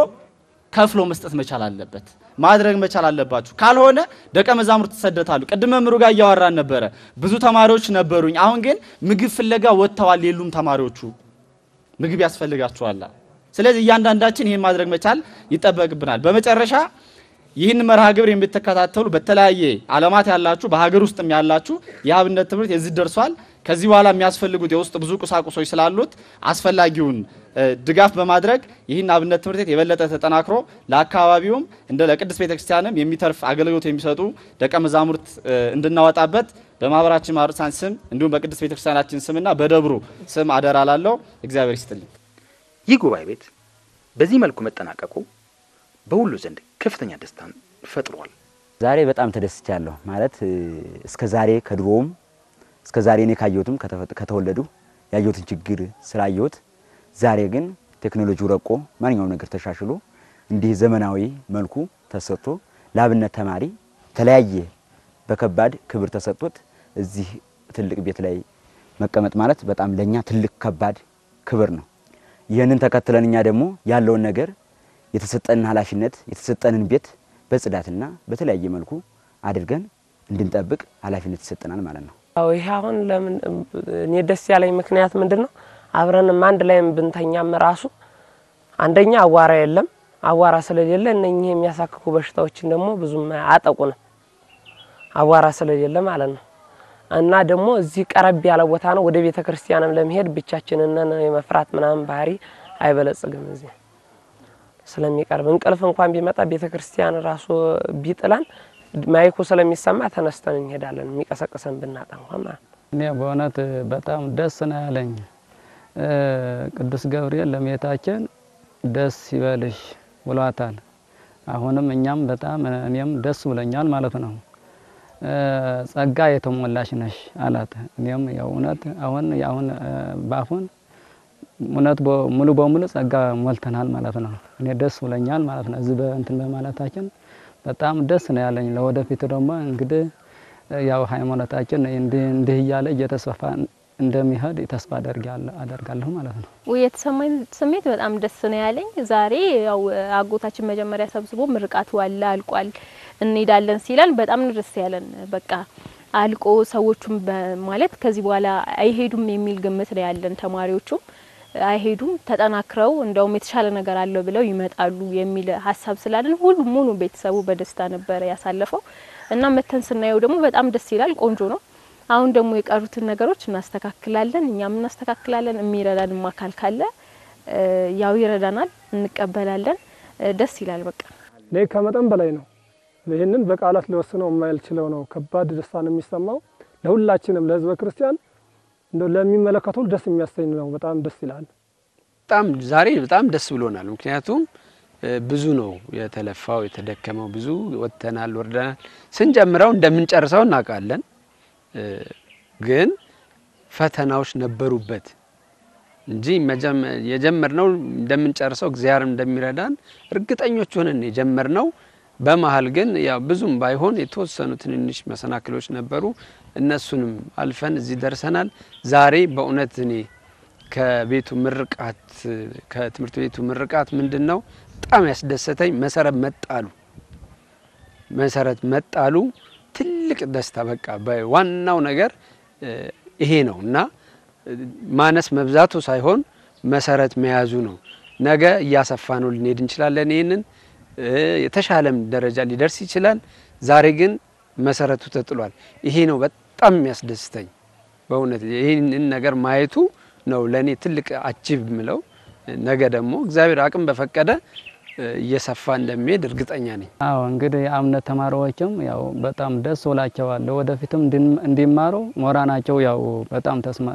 ከፍሎ መስጠት መቻል አለበት፣ ማድረግ መቻል አለባችሁ። ካልሆነ ደቀ መዛሙርት ተሰደታሉ። ቅድመ ምሩ ጋር ያወራን ነበረ። ብዙ ተማሪዎች ነበሩኝ፣ አሁን ግን ምግብ ፍለጋ ወጥተዋል። የሉም ተማሪዎቹ፣ ምግብ ያስፈልጋቸዋል። ስለዚህ እያንዳንዳችን ይሄን ማድረግ መቻል ይጠበቅብናል። በመጨረሻ ይህን መርሃ ግብር የምትከታተሉ በተለያየ ዓለማት ያላችሁ በሀገር ውስጥም ያላችሁ የአብነት ትምህርት የዚህ ደርሷል። ከዚህ በኋላ የሚያስፈልጉት የውስጥ ብዙ ቁሳቁሶች ስላሉት አስፈላጊውን ድጋፍ በማድረግ ይህን አብነት ትምህርት ቤት የበለጠ ተጠናክሮ ለአካባቢውም እንደ ለቅድስት ቤተክርስቲያንም የሚተርፍ አገልግሎት የሚሰጡ ደቀ መዛሙርት እንድናወጣበት በማህበራችን ማርሳን ስም እንዲሁም በቅድስት ቤተክርስቲያናችን ስምና በደብሩ ስም አደራ ላለው እግዚአብሔር ይስጥልኝ። ይህ ጉባኤ ቤት በዚህ መልኩ መጠናቀቁ በሁሉ ዘንድ ከፍተኛ ደስታን ፈጥሯል። ዛሬ በጣም ተደስቻለሁ። ማለት እስከ ዛሬ ከድሮም እስከ ዛሬ እኔ ካየሁትም ከተወለዱ ያየሁትን ችግር ስላየሁት ዛሬ ግን ቴክኖሎጂው ረቆ ማንኛውም ነገር ተሻሽሎ እንዲህ ዘመናዊ መልኩ ተሰጥቶ ለአብነት ተማሪ ተለያየ በከባድ ክብር ተሰጥቶት እዚህ ትልቅ ቤት ላይ መቀመጥ ማለት በጣም ለኛ ትልቅ ከባድ ክብር ነው። ይሄንን ተከትለንኛ ደግሞ ያለውን ነገር የተሰጠንን ኃላፊነት የተሰጠንን ቤት በጽዳትና በተለያየ መልኩ አድርገን እንድንጠብቅ ኃላፊነት ተሰጠናል ማለት ነው። አው ይሄ አሁን ለምን እኔ ደስ ያለኝ ምክንያት ምንድነው? አብረንም አንድ ላይም ብንተኛም ራሱ አንደኛ አዋራ የለም። አዋራ ስለሌለ እነኚህ የሚያሳክኩ በሽታዎችን ደግሞ ብዙም አጠቁን አዋራ ስለሌለ ማለት ነው። እና ደግሞ እዚህ ቀረብ ያለ ቦታ ነው። ወደ ቤተ ክርስቲያንም ለመሄድ ብቻችንን የመፍራት ምናምን ባህሪ አይበለጽግም። እዚህ ስለሚቀርብ እንቅልፍ እንኳን ቢመጣ ቤተ ክርስቲያን ራሱ ቢጥላን ማይኩ ስለሚሰማ ተነስተን እንሄዳለን። የሚቀሰቅሰን ብናጣ እንኳን ማለት እኔ በእውነት በጣም ደስ ነው ያለኝ። ቅዱስ ገብርኤል ለእመቤታችን ደስ ይበልሽ ብሏታል። አሁንም እኛም በጣም እኔም ደስ ብለኛል ማለት ነው። ጸጋ የተሞላሽ ነሽ አላት። እኔም ያው እውነት አሁን ያሁን ባሁን እውነት ሙሉ በሙሉ ጸጋ ሞልተናል ማለት ነው። እኔ ደስ ብለኛል ማለት ነው። እዚህ በእንትን በማለታችን በጣም ደስ ነው ያለኝ። ለወደፊት ደግሞ እንግዲህ ያው ሃይማኖታችን እንዲህ እንዲህ እያለ እየተስፋፋ እንደሚሄድ ተስፋ አደርጋለሁ አደርጋለሁ ማለት ነው። የተሰማኝ ስሜት በጣም ደስ ነው ያለኝ። ዛሬ ያው አጎታችን መጀመሪያ ሰብስቦ ምርቃቱ አለ አልቋል እንሄዳለን ሲላል በጣም ነው ደስ ያለን። በቃ አልቆ ሰዎቹም ማለት ከዚህ በኋላ አይሄዱም የሚል ግምት ነው ያለን። ተማሪዎቹም አይሄዱም ተጠናክረው እንደውም የተሻለ ነገር አለው ብለው ይመጣሉ የሚል ሐሳብ ስላለን ሁሉም ሙሉ ቤተሰቡ በደስታ ነበር ያሳለፈው እና መተን ስናየው ደግሞ በጣም ደስ ይላል። ቆንጆ ነው። አሁን ደግሞ የቀሩትን ነገሮች እናስተካክላለን፣ እኛም እናስተካክላለን። የሚረዳን ማካል ካለ ያው ይረዳናል፣ እንቀበላለን። ደስ ይላል። በቃ ለይ ከመጠን በላይ ነው። ይሄንን በቃላት ለወስነው የማይልችለው ነው። ከባድ ደስታ ነው የሚሰማው ለሁላችንም ለህዝበ ክርስቲያን እንደው ለሚመለከቱ ደስ የሚያሰኝ ነው። በጣም ደስ ይላል። በጣም ዛሬ በጣም ደስ ብሎናል። ምክንያቱም ብዙ ነው የተለፋው የተደከመው፣ ብዙ ወጥተናል ወርደናል። ስንጀምረው እንደምንጨርሰው እናውቃለን። ግን ፈተናዎች ነበሩበት እንጂ የጀመርነው እንደምንጨርሰው እግዚአብሔር እንደሚረዳን እርግጠኞች ሆነን የጀመርነው። በመሃል ግን ያው ብዙም ባይሆን የተወሰኑ ትንንሽ መሰናክሎች ነበሩ። እነሱንም አልፈን እዚህ ደርሰናል። ዛሬ በእውነት እኔ ከቤቱ ምርቃት ከትምህርት ቤቱ ምርቃት ምንድነው በጣም ያስደሰተኝ መሰረት መጣሉ መሰረት መጣሉ ትልቅ ደስታ በቃ በዋናው ነገር ይሄ ነውና ማነስ መብዛቱ ሳይሆን መሰረት መያዙ ነው። ነገ ያሰፋነው ልንሄድ እንችላለን። ይሄንን የተሻለም ደረጃ ሊደርስ ይችላል። ዛሬ ግን መሰረቱ ተጥሏል። ይሄ ነው በጣም የሚያስደስተኝ በእውነት ይሄንን ነገር ማየቱ ነው ለኔ ትልቅ አቺቭ ምለው። ነገ ደግሞ እግዚአብሔር አቅም በፈቀደ እየሰፋ እንደሚሄድ እርግጠኛ ነኝ። አዎ እንግዲህ የእምነት ተማሪዎችም ያው በጣም ደስ ብሏቸዋል። ወደፊትም እንዲማሩ ሞራናቸው ያው በጣም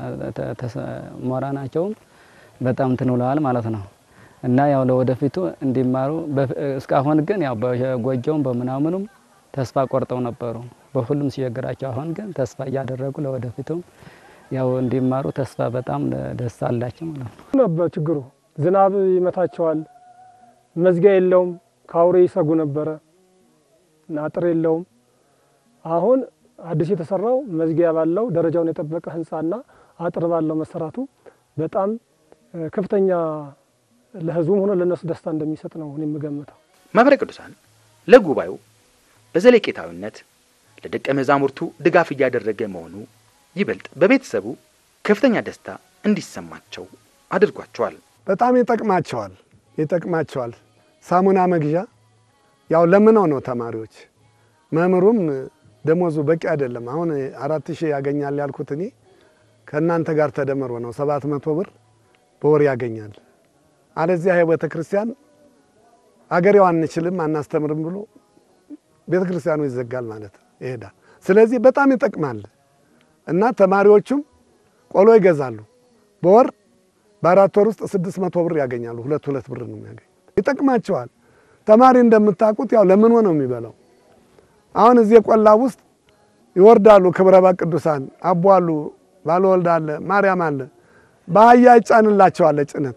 ሞራናቸው በጣም ትንውለዋል ማለት ነው እና ያው ለወደፊቱ እንዲማሩ እስካሁን ግን ያው በጎጆም በመናምኑም ተስፋ ቆርጠው ነበሩ በሁሉም ሲቸግራቸው። አሁን ግን ተስፋ እያደረጉ ለወደፊቱም ያው እንዲማሩ ተስፋ በጣም ደስ አላቸው ማለት ነው። ነበር ችግሩ ዝናብ ይመታቸዋል፣ መዝጊያ የለውም፣ ካውሬ ይሰጉ ነበረ እና አጥር የለውም። አሁን አዲስ የተሰራው መዝጊያ ባለው ደረጃውን የጠበቀ ህንጻና አጥር ባለው መሰራቱ በጣም ከፍተኛ ለህዝቡም ሆነ ለነሱ ደስታ እንደሚሰጥ ነው እኔ የምገምተው። ማህበረ ቅዱሳን ለጉባኤው በዘለቄታዊነት ለደቀ መዛሙርቱ ድጋፍ እያደረገ መሆኑ ይበልጥ በቤተሰቡ ከፍተኛ ደስታ እንዲሰማቸው አድርጓቸዋል። በጣም ይጠቅማቸዋል ይጠቅማቸዋል። ሳሙና መግዣ ያው ለምነው ነው ተማሪዎች። መምህሩም ደሞዙ በቂ አይደለም። አሁን አራት ሺህ ያገኛል ያልኩት እኔ ከእናንተ ጋር ተደምሮ ነው ሰባት መቶ ብር በወር ያገኛል። አለዚያ የቤተ ክርስቲያን አገሬው አንችልም አናስተምርም ብሎ ቤተ ክርስቲያኑ ይዘጋል ማለት ይሄዳል። ስለዚህ በጣም ይጠቅማል እና ተማሪዎቹም ቆሎ ይገዛሉ። በወር በአራት ወር ውስጥ ስድስት መቶ ብር ያገኛሉ። ሁለት ሁለት ብር ነው የሚያገኙት። ይጠቅማቸዋል። ተማሪ እንደምታውቁት ያው ለምን ነው የሚበላው? አሁን እዚህ ቆላ ውስጥ ይወርዳሉ ክብረ በዓል ቅዱሳን አቦ አሉ፣ ባለወልድ አለ፣ ማርያም አለ። በአህያ ይጫንላቸዋል ጭነት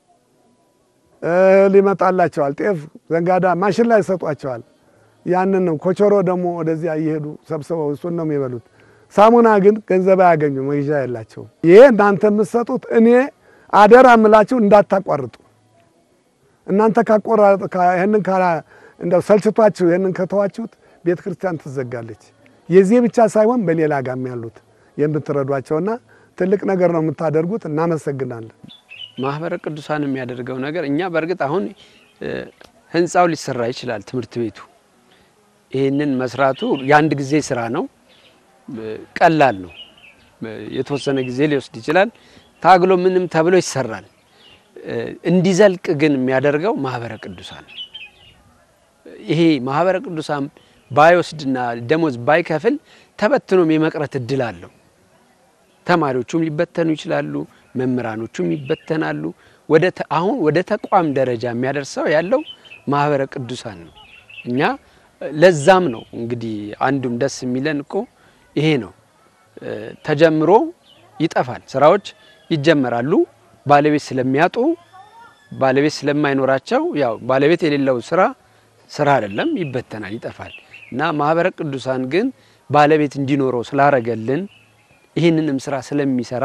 ሊመጣላቸዋል። ጤፍ ዘንጋዳ ማሽን ላይ ይሰጧቸዋል። ያንን ነው ኮቾሮ ደግሞ ወደዚያ እየሄዱ ሰብስበው እሱን ነው የሚበሉት። ሳሙና ግን ገንዘብ አያገኙ መግዣ ያላቸው። ይሄ እናንተ የምትሰጡት እኔ አደራ እምላችሁ እንዳታቋርጡ። እናንተ ካቆራጥ ይሄንን ካላ እንደው ሰልችቷችሁ ይሄንን ከተዋችሁት ቤተ ክርስቲያን ትዘጋለች። የዚህ ብቻ ሳይሆን በሌላ ጋም ያሉት የምትረዷቸውና ትልቅ ነገር ነው የምታደርጉት። እናመሰግናለን። ማህበረ ቅዱሳን የሚያደርገው ነገር እኛ በርግጥ አሁን ህንጻው ሊሰራ ይችላል ትምህርት ቤቱ ይሄንን መስራቱ የአንድ ጊዜ ስራ ነው፣ ቀላል ነው። የተወሰነ ጊዜ ሊወስድ ይችላል። ታግሎ ምንም ተብሎ ይሰራል። እንዲዘልቅ ግን የሚያደርገው ማህበረ ቅዱሳን ይሄ ማህበረ ቅዱሳን ባይወስድና ደሞዝ ባይከፍል ተበትኖም የመቅረት እድል አለው። ተማሪዎቹም ሊበተኑ ይችላሉ፣ መምህራኖቹም ይበተናሉ። ወደ አሁን ወደ ተቋም ደረጃ የሚያደርሰው ያለው ማህበረ ቅዱሳን ነው። እኛ ለዛም ነው እንግዲህ አንዱም ደስ የሚለን እኮ ይሄ ነው። ተጀምሮ ይጠፋል። ስራዎች ይጀመራሉ፣ ባለቤት ስለሚያጡ ባለቤት ስለማይኖራቸው ያው ባለቤት የሌለው ስራ ስራ አይደለም፣ ይበተናል፣ ይጠፋል። እና ማህበረ ቅዱሳን ግን ባለቤት እንዲኖረው ስላረገልን ይህንንም ስራ ስለሚሰራ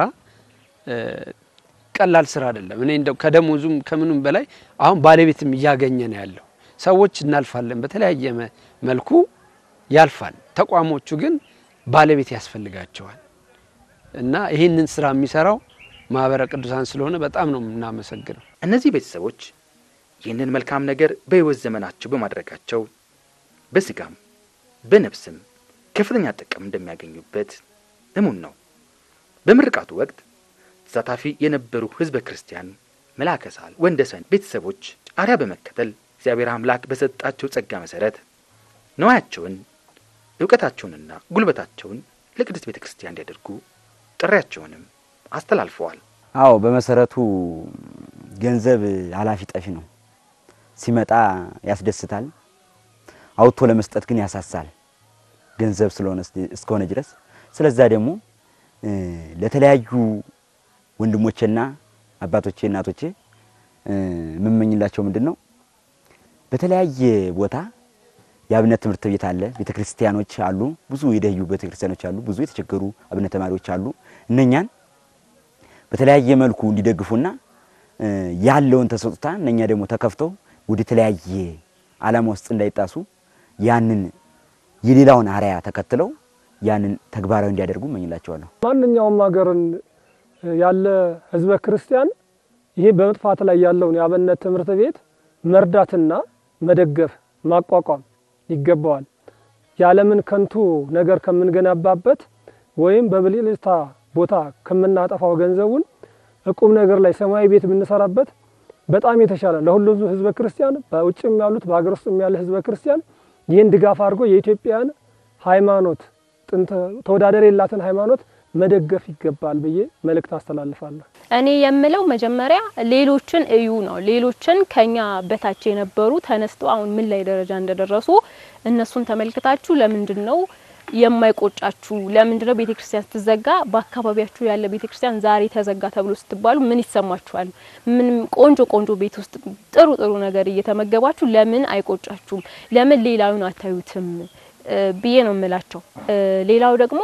ቀላል ስራ አይደለም። እኔ እንደው ከደሞዙም ከምኑም በላይ አሁን ባለቤትም እያገኘ ነው ያለው። ሰዎች እናልፋለን፣ በተለያየ መልኩ ያልፋል። ተቋሞቹ ግን ባለቤት ያስፈልጋቸዋል። እና ይህንን ስራ የሚሰራው ማህበረ ቅዱሳን ስለሆነ በጣም ነው እናመሰግነው። እነዚህ ቤተሰቦች ይህንን መልካም ነገር በህይወት ዘመናቸው በማድረጋቸው በስጋም በነፍስም ከፍተኛ ጥቅም እንደሚያገኙበት እሙን ነው። በምርቃቱ ወቅት ተሳታፊ የነበሩ ህዝበ ክርስቲያን መልአከ ሰዓል ወንደሰን ቤተሰቦች አርያ በመከተል እግዚአብሔር አምላክ በሰጣቸው ጸጋ መሰረት ነዋያቸውን ዕውቀታቸውንና ጉልበታቸውን ለቅድስት ቤተክርስቲያን እንዲያደርጉ ጥሪያቸውንም አስተላልፈዋል። አዎ በመሰረቱ ገንዘብ ኃላፊ ጠፊ ነው። ሲመጣ ያስደስታል፣ አውጥቶ ለመስጠት ግን ያሳሳል። ገንዘብ ስለሆነ እስከሆነ ድረስ ስለዚህ ደግሞ ለተለያዩ ወንድሞቼና አባቶቼ እናቶቼ ምመኝላቸው ምንድነው በተለያየ ቦታ የአብነት ትምህርት ቤት አለ፣ ቤተክርስቲያኖች አሉ፣ ብዙ የደህዩ ቤተክርስቲያኖች አሉ፣ ብዙ የተቸገሩ አብነት ተማሪዎች አሉ። እነኛን በተለያየ መልኩ እንዲደግፉና ያለውን ተሰጥታ እነኛ ደግሞ ተከፍተው ወደ ተለያየ ዓላማ ውስጥ እንዳይጣሱ ያንን የሌላውን አርያ ተከትለው ያንን ተግባራዊ እንዲያደርጉ መኝላቸዋለሁ። ማንኛውም ሀገርን ያለ ህዝበ ክርስቲያን ይሄ በመጥፋት ላይ ያለውን የአብነት ትምህርት ቤት መርዳትና መደገፍ ማቋቋም ይገባዋል። ያለምን ከንቱ ነገር ከምንገነባበት ወይም በብልጭታ ቦታ ከምናጠፋው ገንዘቡን እቁም ነገር ላይ ሰማያዊ ቤት ብንሰራበት በጣም የተሻለ ለሁሉም ህዝበ ክርስቲያን በውጭም ያሉት በአገር ውስጥም ያለ ህዝበ ክርስቲያን ይህን ድጋፍ አድርጎ የኢትዮጵያን ሃይማኖት ጥንት ተወዳደር የላትን ሃይማኖት መደገፍ ይገባል ብዬ መልእክት አስተላልፋለሁ። እኔ የምለው መጀመሪያ ሌሎችን እዩ ነው። ሌሎችን ከኛ በታች የነበሩ ተነስተው አሁን ምን ላይ ደረጃ እንደደረሱ እነሱን ተመልክታችሁ ለምንድነው የማይቆጫችሁ? ለምንድነው ቤተክርስቲያን ስትዘጋ በአካባቢያችሁ ያለ ቤተክርስቲያን ዛሬ ተዘጋ ተብሎ ስትባሉ ምን ይሰማችኋል? ምን ቆንጆ ቆንጆ ቤት ውስጥ ጥሩ ጥሩ ነገር እየተመገባችሁ ለምን አይቆጫችሁም? ለምን ሌላውን አታዩትም ብዬ ነው የምላቸው። ሌላው ደግሞ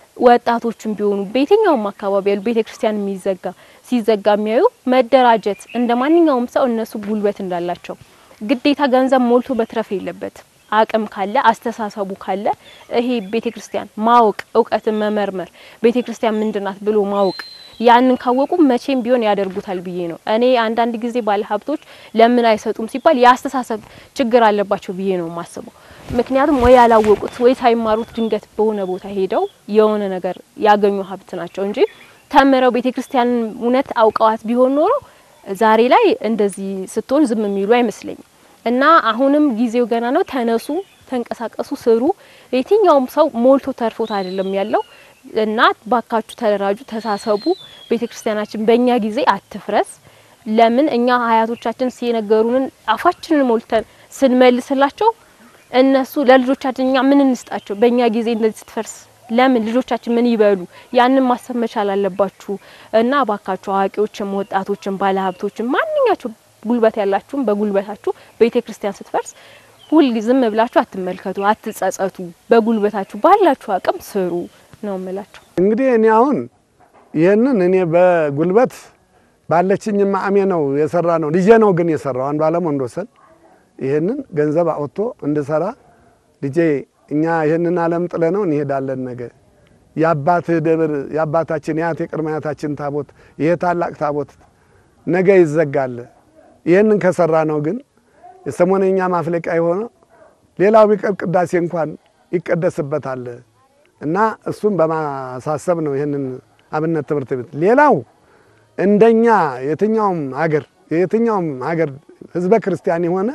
ወጣቶችም ቢሆኑ በየትኛውም አካባቢ ያሉ ቤተክርስቲያን የሚዘጋ ሲዘጋ የሚያዩ መደራጀት እንደማንኛውም ሰው እነሱ ጉልበት እንዳላቸው ግዴታ ገንዘብ ሞልቶ በትረፍ የለበት። አቅም ካለ አስተሳሰቡ ካለ ይሄ ቤተክርስቲያን ማወቅ ዕውቀትን መመርመር ቤተክርስቲያን ምንድናት ብሎ ማወቅ ያንን ካወቁ መቼም ቢሆን ያደርጉታል ብዬ ነው። እኔ አንዳንድ ጊዜ ባለ ሀብቶች ለምን አይሰጡም ሲባል ያስተሳሰብ ችግር አለባቸው ብዬ ነው ማስበው። ምክንያቱም ወይ ያላወቁት ወይ ሳይማሩት ድንገት በሆነ ቦታ ሄደው የሆነ ነገር ያገኙ ሀብት ናቸው እንጂ ተመረው ቤተክርስቲያን እውነት አውቀዋት ቢሆን ኖሮ ዛሬ ላይ እንደዚህ ስትሆን ዝም የሚሉ አይመስለኝም። እና አሁንም ጊዜው ገና ነው። ተነሱ፣ ተንቀሳቀሱ፣ ስሩ። የትኛውም ሰው ሞልቶ ተርፎት አይደለም ያለው እና ባካችሁ ተደራጁ፣ ተሳሰቡ። ቤተክርስቲያናችን በእኛ ጊዜ አትፍረስ። ለምን እኛ አያቶቻችን ሲነገሩንን አፋችንን ሞልተን ስንመልስላቸው እነሱ ለልጆቻችን እኛ ምን እንስጣቸው? በእኛ ጊዜ እንደዚህ ስትፈርስ ለምን ልጆቻችን ምን ይበሉ? ያንን ማሰብ መቻል አለባችሁ። እና ባካችሁ አዋቂዎችም ወጣቶችም ባለሀብቶችም ማንኛቸው ጉልበት ያላችሁም በጉልበታችሁ ቤተክርስቲያን ስትፈርስ ሁሉ ዝም ብላችሁ አትመልከቱ፣ አትጸጸቱ። በጉልበታችሁ ባላችሁ አቅም ስሩ ነው የምላችሁ። እንግዲህ እኔ አሁን ይሄንን እኔ በጉልበት ባለችኝ ማአሜ ነው የሰራ ነው ልጄ ነው ግን የሰራው አንዱ ዓለም ወንዶሰን ይሄንን ገንዘብ አውጥቶ እንድሰራ ልጄ እኛ ይሄንን ዓለም ጥለነው እንሄዳለን ነገ ያባት ደብር ያባታችን ያት የቅርማያታችን ታቦት ይሄ ታላቅ ታቦት ነገ ይዘጋል። ይሄንን ከሰራ ነው ግን የሰሞነኛ ማፍለቂያ የሆነ ሌላው ቢቀር ቅዳሴ እንኳን ይቀደስበታል እና እሱም በማሳሰብ ነው ይሄንን አብነት ትምህርት ቤት ሌላው እንደኛ የትኛውም ሀገር የትኛውም ሀገር ህዝበ ክርስቲያን የሆነ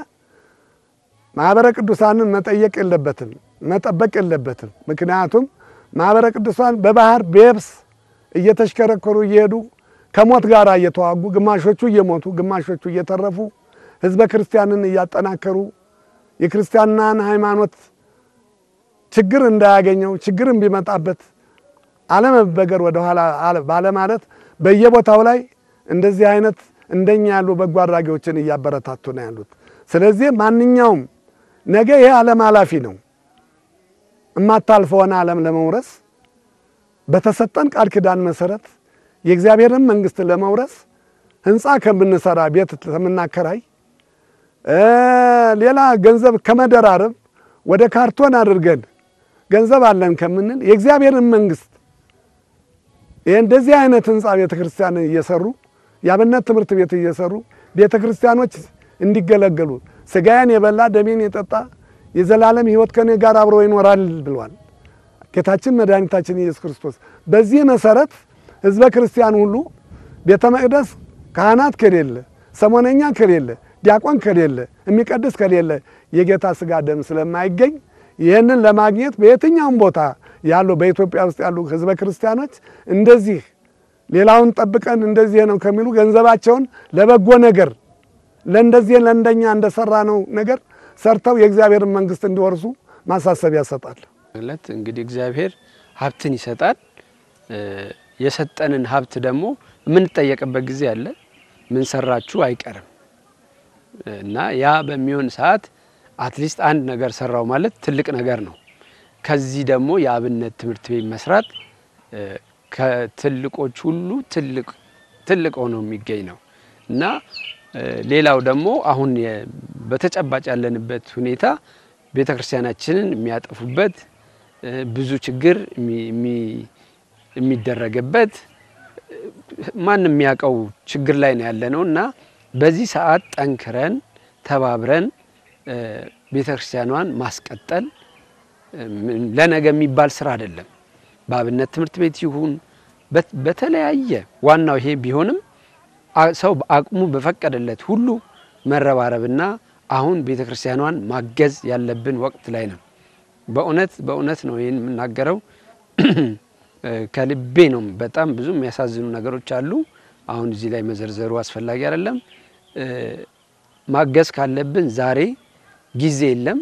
ማህበረ ቅዱሳንን መጠየቅ የለበትም መጠበቅ የለበትም። ምክንያቱም ማህበረ ቅዱሳን በባህር በየብስ እየተሽከረከሩ እየሄዱ ከሞት ጋር እየተዋጉ ግማሾቹ እየሞቱ ግማሾቹ እየተረፉ ህዝበ ክርስቲያንን እያጠናከሩ የክርስቲያናን ሃይማኖት ችግር እንዳያገኘው ችግርን ቢመጣበት አለመበገር ወደ ኋላ ባለ ማለት በየቦታው ላይ እንደዚህ አይነት እንደኛ ያሉ በጎ አድራጊዎችን እያበረታቱ ነው ያሉት። ስለዚህ ማንኛውም ነገ ይሄ ዓለም ኃላፊ ነው። እማታልፈውን ዓለም ለመውረስ በተሰጠን ቃል ኪዳን መሰረት የእግዚአብሔርን መንግስት ለመውረስ ህንጻ ከምንሰራ ቤት ከምናከራይ ሌላ ገንዘብ ከመደራረብ ወደ ካርቶን አድርገን ገንዘብ አለን ከምንል የእግዚአብሔርን መንግስት እንደዚህ አይነት ህንጻ ቤተክርስቲያን እየሰሩ ያብነት ትምህርት ቤት እየሰሩ ቤተክርስቲያኖች እንዲገለገሉ ስጋዬን የበላ ደሜን የጠጣ የዘላለም ህይወት ከኔ ጋር አብሮ ይኖራል ብሏል ጌታችን መድኃኒታችን ኢየሱስ ክርስቶስ። በዚህ መሰረት ህዝበ ክርስቲያን ሁሉ ቤተ መቅደስ ካህናት ከሌለ ሰሞነኛ ከሌለ ዲያቆን ከሌለ የሚቀድስ ከሌለ የጌታ ስጋ ደም ስለማይገኝ ይሄንን ለማግኘት በየትኛውም ቦታ ያሉ በኢትዮጵያ ውስጥ ያሉ ህዝበ ክርስቲያኖች እንደዚህ ሌላውን ጠብቀን እንደዚህ ነው ከሚሉ ገንዘባቸውን ለበጎ ነገር ለእንደዚህ ለእንደኛ እንደሰራ ነው ነገር ሰርተው የእግዚአብሔርን መንግስት እንዲወርሱ ማሳሰቢያ ያሰጣል። ማለት እንግዲህ እግዚአብሔር ሀብትን ይሰጣል። የሰጠንን ሀብት ደግሞ ምን ተጠየቀበት ጊዜ አለ ምን ሰራችሁ አይቀርም እና ያ በሚሆን ሰዓት አትሊስት አንድ ነገር ሰራው ማለት ትልቅ ነገር ነው። ከዚህ ደግሞ የአብነት ትምህርት ቤት መስራት ከትልቆች ሁሉ ትልቅ ትልቅ ሆኖ የሚገኝ ነው እና ሌላው ደግሞ አሁን በተጨባጭ ያለንበት ሁኔታ ቤተክርስቲያናችንን የሚያጠፉበት ብዙ ችግር የሚደረግበት ማንም የሚያቀው ችግር ላይ ነው ያለነውና በዚህ ሰዓት ጠንክረን ተባብረን ቤተክርስቲያኗን ማስቀጠል ለነገ የሚባል ስራ አይደለም። በአብነት ትምህርት ቤት ይሁን በተለያየ ዋናው ይሄ ቢሆንም ሰው አቅሙ በፈቀደለት ሁሉ መረባረብና አሁን ቤተክርስቲያኗን ማገዝ ያለብን ወቅት ላይ ነው። በእውነት በእውነት ነው ይሄን የምናገረው ከልቤ ነው። በጣም ብዙ የሚያሳዝኑ ነገሮች አሉ። አሁን እዚህ ላይ መዘርዘሩ አስፈላጊ አይደለም። ማገዝ ካለብን ዛሬ ጊዜ የለም።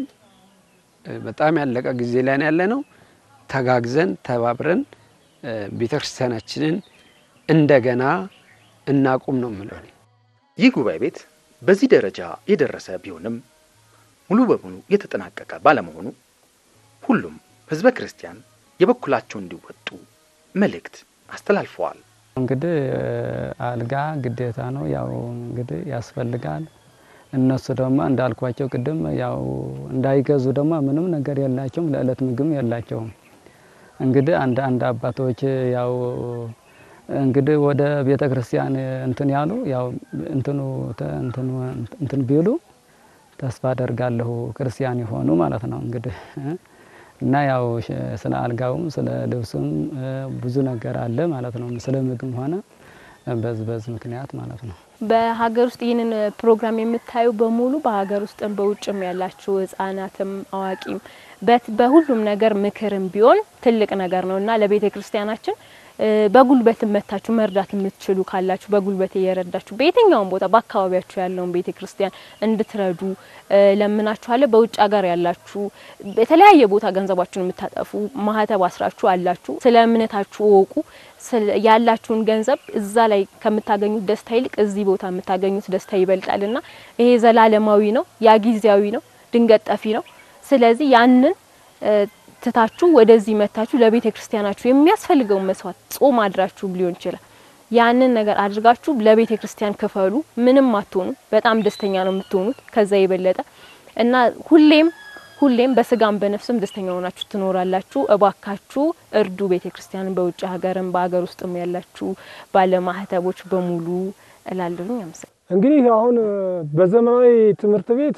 በጣም ያለቀ ጊዜ ላይ ነው ያለነው። ተጋግዘን ተባብረን ቤተክርስቲያናችንን እንደገና እናቁም ነው የምለው። ይህ ጉባኤ ቤት በዚህ ደረጃ የደረሰ ቢሆንም ሙሉ በሙሉ የተጠናቀቀ ባለመሆኑ ሁሉም ህዝበ ክርስቲያን የበኩላቸውን እንዲወጡ መልእክት አስተላልፈዋል። እንግዲህ አልጋ ግዴታ ነው ያው እንግዲህ ያስፈልጋል። እነሱ ደግሞ እንዳልኳቸው ቅድም ያው እንዳይገዙ ደግሞ ምንም ነገር የላቸውም ለዕለት ምግብ የላቸውም። እንግዲህ አንድ አንድ አባቶች ያው እንግዲህ ወደ ቤተክርስቲያን እንትን ያሉ ያው እንትኑ እንትን እንትን ቢሉ ተስፋ አደርጋለሁ ክርስቲያን ይሆኑ ማለት ነው እንግዲህ እና ያው ስለ አልጋውም ስለ ልብሱም ብዙ ነገር አለ ማለት ነው ስለ ምግብም ሆነ በዝበዝ ምክንያት ማለት ነው። በሀገር ውስጥ ይህንን ፕሮግራም የምታዩ በሙሉ በሀገር ውስጥም በውጭም ያላችሁ ህፃናትም አዋቂም በሁሉም ነገር ምክርም ቢሆን ትልቅ ነገር ነውና ለቤተ ክርስቲያናችን በጉልበት መታችሁ መርዳት የምትችሉ ካላችሁ በጉልበት እየረዳችሁ በየትኛውም ቦታ በአካባቢያችሁ ያለውን ቤተ ክርስቲያን እንድትረዱ ለምናችኋለሁ። በውጭ ሀገር ያላችሁ በተለያየ ቦታ ገንዘባችሁን የምታጠፉ ማህተብ አስራችሁ አላችሁ ስለ እምነታችሁ ወቁ። ያላችሁን ገንዘብ እዛ ላይ ከምታገኙት ደስታ ይልቅ እዚህ ቦታ የምታገኙት ደስታ ይበልጣልና ይሄ ዘላለማዊ ነው፣ ያ ጊዜያዊ ነው፣ ድንገት ጠፊ ነው። ስለዚህ ያንን ትታችሁ ወደዚህ መታችሁ ለቤተ ክርስቲያናችሁ የሚያስፈልገው መስዋዕት ጾም አድራችሁ ሊሆን ይችላል። ያንን ነገር አድርጋችሁ ለቤተ ክርስቲያን ክፈሉ። ምንም አትሆኑ፣ በጣም ደስተኛ ነው የምትሆኑት ከዛ ይበለጠ እና ሁሌም ሁሌም በስጋም በነፍስም ደስተኛ ሆናችሁ ትኖራላችሁ። እባካችሁ እርዱ ቤተ ክርስቲያንን በውጭ ሀገርም በአገር ውስጥም ያላችሁ ባለማህተቦች በሙሉ እላለሁኝ። አመሰግናለሁ። እንግዲህ አሁን በዘመናዊ ትምህርት ቤት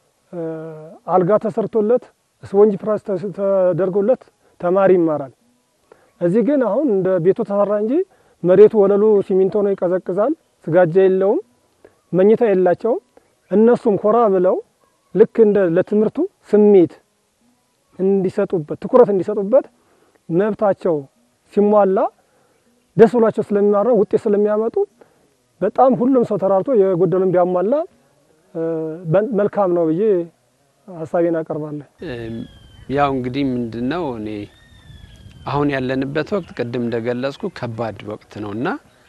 አልጋ ተሰርቶለት ስፖንጅ ፍራሽ ተደርጎለት ተማሪ ይማራል። እዚህ ግን አሁን እንደ ቤቱ ተሰራ እንጂ መሬቱ ወለሉ ሲሚንቶ ነው፣ ይቀዘቅዛል፣ ስጋጃ የለውም፣ መኝታ የላቸውም። እነሱም ኮራ ብለው ልክ እንደ ለትምህርቱ ስሜት እንዲሰጡበት ትኩረት እንዲሰጡበት መብታቸው ሲሟላ ደስ ብሏቸው ስለሚማሩ ውጤት ስለሚያመጡ በጣም ሁሉም ሰው ተራርቶ የጎደሉን ቢያሟላ መልካም ነው ብዬ ሐሳቤን አቀርባለሁ። ያው እንግዲህ ምንድነው እኔ አሁን ያለንበት ወቅት ቅድም እንደገለጽኩ ከባድ ወቅት ነውና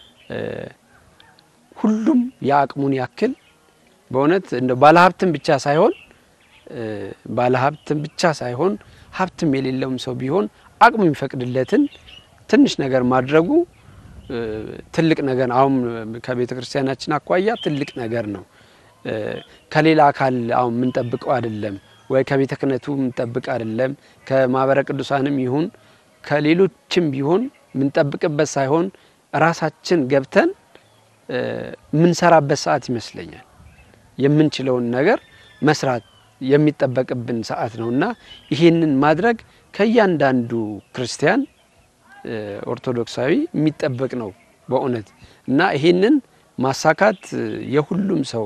ሁሉም ያቅሙን ያክል በእውነት እንደ ባለሀብትም ብቻ ሳይሆን ባለሀብትም ብቻ ሳይሆን ሀብትም የሌለውም ሰው ቢሆን አቅሙ የሚፈቅድለትን ትንሽ ነገር ማድረጉ ትልቅ ነገር አሁን ከቤተ ክርስቲያናችን አቋያ ትልቅ ነገር ነው። ከሌላ አካል አሁን ምን ጠብቀው አይደለም ወይ ከቤተ ክህነቱ ምን ጠብቅ አይደለም ከማህበረ ቅዱሳንም ይሁን ከሌሎችም ቢሆን ምን ጠብቅበት ሳይሆን ራሳችን ገብተን ምን ሰራበት ሰዓት ይመስለኛል። የምንችለውን ነገር መስራት የሚጠበቅብን ሰዓት ነውና ይሄንን ማድረግ ከያንዳንዱ ክርስቲያን ኦርቶዶክሳዊ የሚጠበቅ ነው በእውነት እና ይሄንን ማሳካት የሁሉም ሰው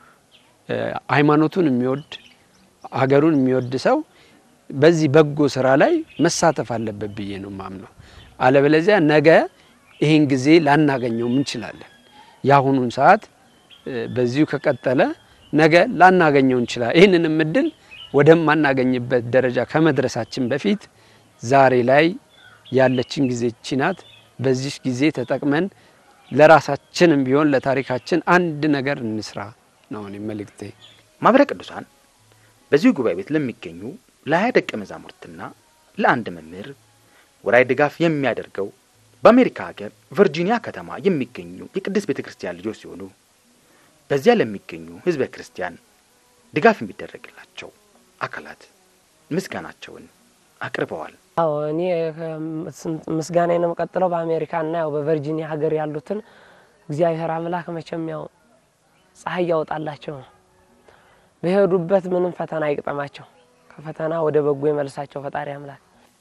ሃይማኖቱን የሚወድ ሀገሩን የሚወድ ሰው በዚህ በጎ ስራ ላይ መሳተፍ አለበት ብዬ ነው ማምነው። አለበለዚያ ነገ ይሄን ጊዜ ላናገኘው እንችላለን። ያሁኑን ሰዓት በዚሁ ከቀጠለ ነገ ላናገኘው እንችላለን። ይሄንንም እድል ወደማናገኝበት ደረጃ ከመድረሳችን በፊት ዛሬ ላይ ያለችን ጊዜ ቺናት በዚህ ጊዜ ተጠቅመን ለራሳችንም ቢሆን ለታሪካችን አንድ ነገር እንስራ ነው እኔ መልእክቴ። ማህበረ ቅዱሳን በዚህ ጉባኤ ቤት ለሚገኙ ለሃያ ደቀ መዛሙርትና ለአንድ መምህር ወራይ ድጋፍ የሚያደርገው በአሜሪካ ሀገር ቨርጂኒያ ከተማ የሚገኙ የቅድስት ቤተክርስቲያን ልጆች ሲሆኑ በዚያ ለሚገኙ ህዝበ ክርስቲያን ድጋፍ የሚደረግላቸው አካላት ምስጋናቸውን አቅርበዋል። አዎ እኔ ምስጋናዬን መቀጠለው በአሜሪካና ያው በቨርጂኒያ ሀገር ያሉትን እግዚአብሔር አምላክ መቼም ያው ፀሐይ ያወጣላቸው በሄዱበት ምንም ፈተና አይቀጠማቸው ከፈተና ወደ በጎ ይመልሳቸው ፈጣሪ አምላክ።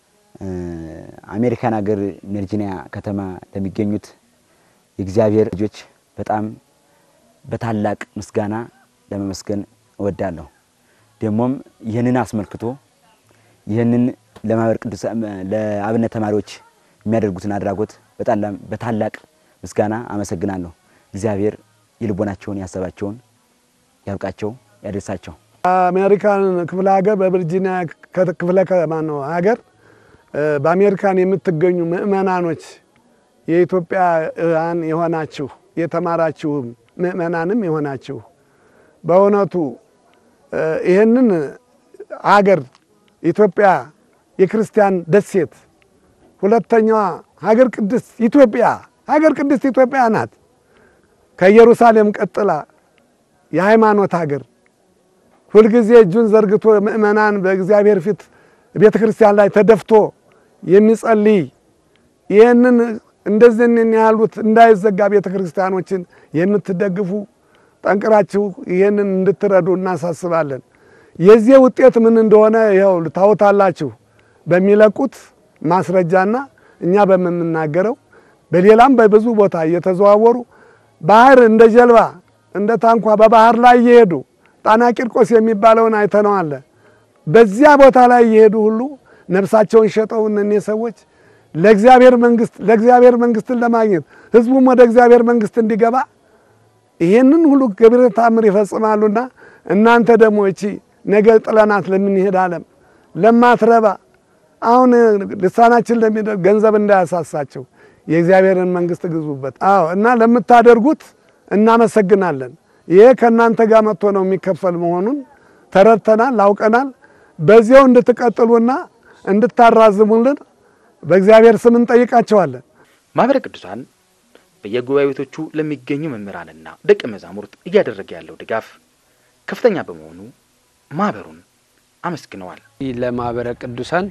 አሜሪካን ሀገር ቨርጂኒያ ከተማ ለሚገኙት የእግዚአብሔር ልጆች በጣም በታላቅ ምስጋና ለመመስገን እወዳለሁ። ደሞም ይሄንን አስመልክቶ ይሄንን ለማህበረ ቅዱሳን ለአብነት ተማሪዎች የሚያደርጉትን አድራጎት በጣም በታላቅ ምስጋና አመሰግናለሁ። እግዚአብሔር ይልቦናቸውን ያሰባቸውን ያብቃቸው ያደርሳቸው። አሜሪካን ክፍለ ሀገር በቨርጂኒያ ክፍለ ከተማ ነው ሀገር በአሜሪካን የምትገኙ ምእመናኖች የኢትዮጵያን የሆናችሁ የተማራችሁ ምእመናንም የሆናችሁ በእውነቱ ይሄንን ሀገር ኢትዮጵያ የክርስቲያን ደሴት ሁለተኛዋ ሀገር ቅድስት ኢትዮጵያ ሀገር ቅድስት ኢትዮጵያ ናት። ከኢየሩሳሌም ቀጥላ የሃይማኖት ሀገር ሁልጊዜ እጁን ዘርግቶ ምእመናን በእግዚአብሔር ፊት ቤተክርስቲያን ላይ ተደፍቶ የሚጸልይ ይሄንን እንደዚህ ያሉት እንዳይዘጋ ቤተክርስቲያኖችን የምትደግፉ ጠንቅራችሁ ይሄንን እንድትረዱ እናሳስባለን። የዚህ ውጤት ምን እንደሆነ ይሄው ታውታላችሁ በሚለቁት ማስረጃና እኛ በመምናገረው በሌላም በብዙ ቦታ እየተዘዋወሩ ባህር እንደ ጀልባ እንደ ታንኳ በባህር ላይ ይሄዱ ጣና ቂርቆስ የሚባለውን አይተናል። በዚያ ቦታ ላይ ይሄዱ ሁሉ ነፍሳቸውን ሸጠው እነኚህ ሰዎች ለእግዚአብሔር መንግስት ለእግዚአብሔር መንግስትን ለማግኘት ህዝቡም ወደ እግዚአብሔር መንግስት እንዲገባ ይሄንን ሁሉ ገቢረ ተአምር ይፈጽማሉና እናንተ ደግሞ እቺ ነገ ጥለናት ለምን ይሄዳለም ለማትረባ አሁን ልሳናችን ለሚደር ገንዘብ እንዳያሳሳቸው የእግዚአብሔርን መንግስት ግዙበት። አዎ እና ለምታደርጉት እናመሰግናለን። ይሄ ከናንተ ጋር መጥቶ ነው የሚከፈል መሆኑን ተረድተናል ላውቀናል። በዚያው እንድትቀጥሉና እንድታራዝሙልን በእግዚአብሔር ስም እንጠይቃቸዋለን። ማህበረ ቅዱሳን በየጉባኤ ቤቶቹ ለሚገኙ መምህራንና ደቀ መዛሙርት እያደረገ ያለው ድጋፍ ከፍተኛ በመሆኑ ማህበሩን አመስግነዋል። ለማህበረ ቅዱሳን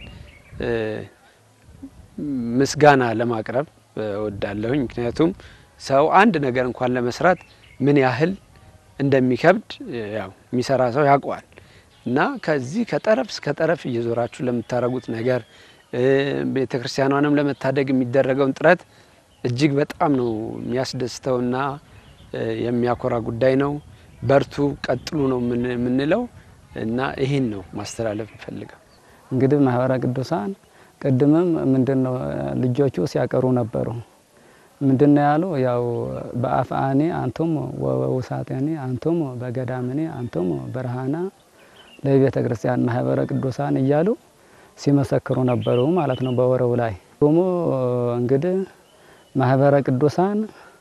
ምስጋና ለማቅረብ እወዳለሁ። ምክንያቱም ሰው አንድ ነገር እንኳን ለመስራት ምን ያህል እንደሚከብድ ያው የሚሰራ ሰው ያውቀዋል እና ከዚህ ከጠረፍ እስከ ጠረፍ እየዞራችሁ ለምታረጉት ነገር ቤተክርስቲያኗንም ለመታደግ የሚደረገውን ጥረት እጅግ በጣም ነው የሚያስደስተውና የሚያኮራ ጉዳይ ነው። በርቱ ቀጥሉ ነው የምንለው እና ይሄን ነው ማስተላለፍ ፈልገው። እንግዲህ ማህበረ ቅዱሳን ቀድመም ምንድነው ልጆቹ ሲያቀሩ ነበሩ ምንድነው ያለው? ያው በአፍአኒ አንቱም ወውሳጤኒ አንቱም በገዳምኒ አንቱም በርሃና ለቤተ ክርስቲያን ማህበረ ቅዱሳን እያሉ ሲመሰክሩ ነበሩ ማለት ነው። በወረው ላይ ደግሞ እንግዲህ ማህበረ ቅዱሳን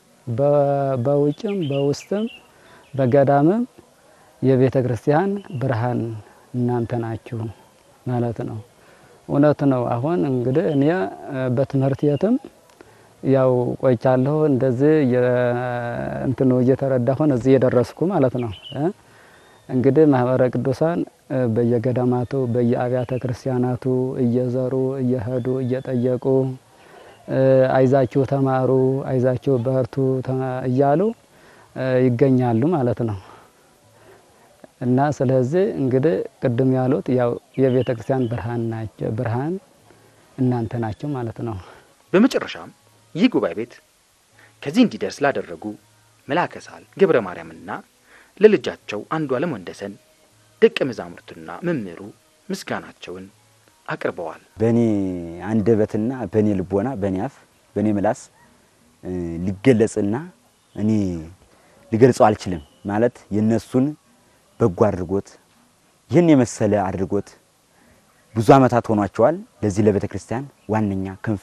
በውጭም በውስጥም በገዳምም የቤተ ክርስቲያን ብርሃን እናንተ ናችሁ ማለት ነው። እውነት ነው። አሁን እንግዲህ እኔ በትምህርት የትም ያው ቆይቻለሁ እንደዚህ እንትኑ እየተረዳሁ እዚህ የደረስኩ ማለት ነው። እንግዲህ ማህበረ ቅዱሳን በየገዳማቱ በየአብያተ ክርስቲያናቱ እየዘሩ እየሄዱ እየጠየቁ አይዛችሁ ተማሩ አይዛችሁ በርቱ እያሉ ይገኛሉ ማለት ነው። እና ስለዚህ እንግዲህ ቅድም ያሉት ያው የቤተ ክርስቲያን ብርሃን ናቸው ብርሃን እናንተ ናችሁ ማለት ነው። በመጨረሻም ይህ ጉባኤ ቤት ከዚህ እንዲደርስ ላደረጉ መልአከ ሰዓል ገብረ ማርያምና ለልጃቸው አንዱ ዓለም ወንደሰን ደቀ መዛሙርቱና መምህሩ ምስጋናቸውን አቅርበዋል። በኔ አንደበትና በኔ ልቦና በኔ አፍ በኔ ምላስ ሊገለጽና እኔ ሊገልጸው አልችልም ማለት የነሱን በጎ አድርጎት ይህን የመሰለ አድርጎት ብዙ አመታት ሆኗቸዋል። ለዚህ ለቤተ ክርስቲያን ዋነኛ ክንፍ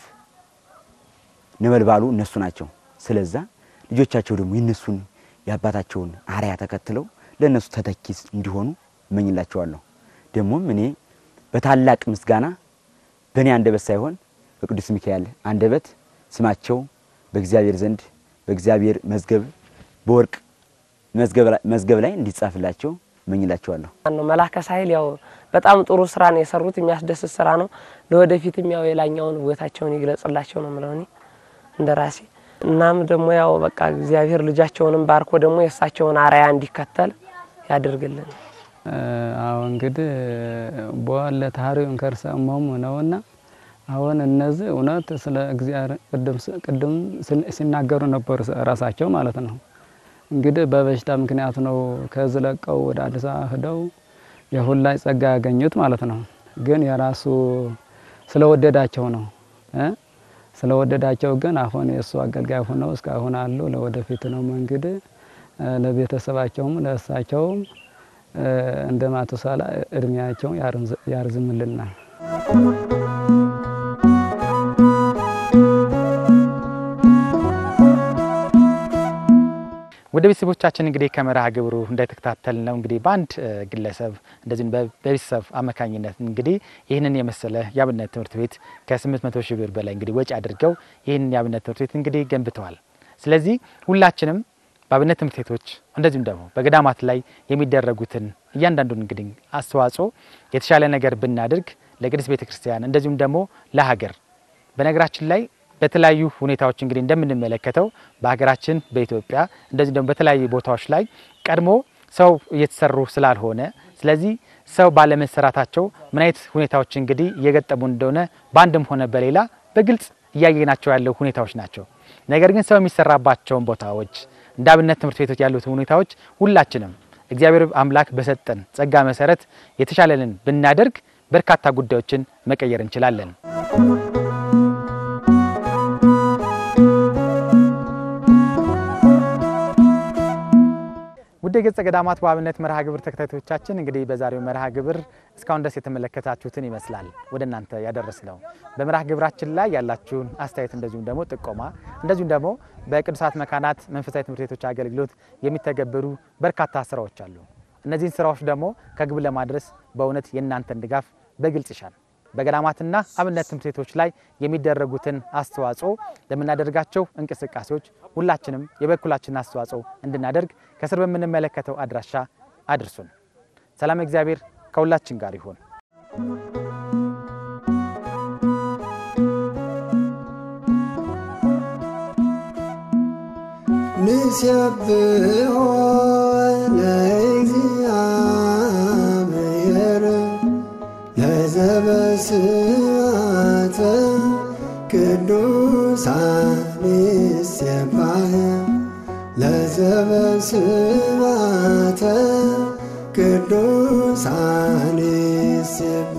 ነበልባሉ እነሱ ናቸው። ስለዛ ልጆቻቸው ደግሞ የነሱን ያባታቸውን አሪያ ተከትለው ለነሱ ተተኪስ እንዲሆኑ እመኝላቸዋለሁ። ደሞም እኔ በታላቅ ምስጋና በእኔ አንደበት ሳይሆን በቅዱስ ሚካኤል አንደበት ስማቸው በእግዚአብሔር ዘንድ በእግዚአብሔር መዝገብ በወርቅ መዝገብ መዝገብ ላይ እንዲጻፍላቸው እመኝላቸዋለሁ። ነው መልአከ ሳይል ያው በጣም ጥሩ ስራ ነው የሰሩት። የሚያስደስት ስራ ነው። ለወደፊትም ያው የላኛውን ውበታቸውን ይግለጽላቸው ነው ማለት ነው እንደራሴ። እናም ደግሞ ያው በቃ እግዚአብሔር ልጃቸውንም ባርኮ ደግሞ የሳቸውን አራያ እንዲከተል ያደርግልን። አዎ እንግዲህ በዋለ ታሪውን ከርሰመሙ ነውና አሁን እነዚህ እውነት ስለ እግዚአብሔር ቅድም ቅድም ሲናገሩ ነበር ራሳቸው ማለት ነው። እንግዲህ በበሽታ ምክንያት ነው ከዝለቀው ወደ አዲስ አበባ ሄደው የሁላይ ጸጋ ያገኙት ማለት ነው። ግን የራሱ ስለወደዳቸው ነው እ ስለወደዳቸው ግን አሁን የሱ አገልጋይ ሆነው እስካሁን አሉ። ለወደፊት ነው እንግዲህ ለቤተሰባቸውም ለእሳቸውም እንደ ማቱሳላ እድሜያቸው ያርዝምልና። ወደ ቤተሰቦቻችን እንግዲህ ከመርሃ ግብሩ እንዳይተከታተል ነው እንግዲህ ባንድ ግለሰብ እንደዚህ በቤተሰብ አመካኝነት እንግዲህ ይህንን የመሰለ ያብነት ትምህርት ቤት ከስምንት መቶ ሺህ ብር በላይ እንግዲህ ወጪ አድርገው ይህንን ያብነት ትምህርት ቤት እንግዲህ ገንብተዋል። ስለዚህ ሁላችንም ባብነት ትምህርት ቤቶች እንደዚሁም ደግሞ በገዳማት ላይ የሚደረጉትን እያንዳንዱን እንግዲህ አስተዋጽኦ የተሻለ ነገር ብናደርግ ለቅድስት ቤተክርስቲያን እንደዚሁም ደግሞ ለሀገር በነገራችን ላይ በተለያዩ ሁኔታዎች እንግዲህ እንደምንመለከተው በሀገራችን በኢትዮጵያ እንደዚህ ደግሞ በተለያዩ ቦታዎች ላይ ቀድሞ ሰው እየተሰሩ ስላልሆነ ስለዚህ ሰው ባለመሰራታቸው ምን አይነት ሁኔታዎች እንግዲህ እየገጠሙ እንደሆነ ባንድም ሆነ በሌላ በግልጽ እያየናቸው ያለው ሁኔታዎች ናቸው። ነገር ግን ሰው የሚሰራባቸው ቦታዎች እንደ አብነት ትምህርት ቤቶች ያሉት ሁኔታዎች ሁላችንም እግዚአብሔር አምላክ በሰጠን ጸጋ መሰረት የተሻለልን ብናደርግ በርካታ ጉዳዮችን መቀየር እንችላለን። ውድ የገጸ ገዳማት በአብነት መርሃ ግብር ተከታታዮቻችን እንግዲህ በዛሬው መርሃ ግብር እስካሁን ድረስ የተመለከታችሁትን ይመስላል ወደ እናንተ ያደረስነው። በመርሃ ግብራችን ላይ ያላችሁን አስተያየት እንደዚሁም ደግሞ ጥቆማ እንደዚሁም ደግሞ በቅዱሳት መካናት መንፈሳዊ ትምህርት ቤቶች አገልግሎት የሚተገበሩ በርካታ ስራዎች አሉ። እነዚህን ስራዎች ደግሞ ከግብ ለማድረስ በእውነት የእናንተን ድጋፍ በግልጽ ይሻል። በገዳማትና አብነት ትምህርት ቤቶች ላይ የሚደረጉትን አስተዋጽኦ ለምናደርጋቸው እንቅስቃሴዎች ሁላችንም የበኩላችንን አስተዋጽኦ እንድናደርግ ከስር በምንመለከተው አድራሻ አድርሱን። ሰላም እግዚአብሔር ከሁላችን ጋር ይሁን። ንስብሖ ለእግዚአብሔር ለዘበስማተ ቅዱሳን ይሴባህ ለዘበስማተ ቅዱሳን ይሴባህ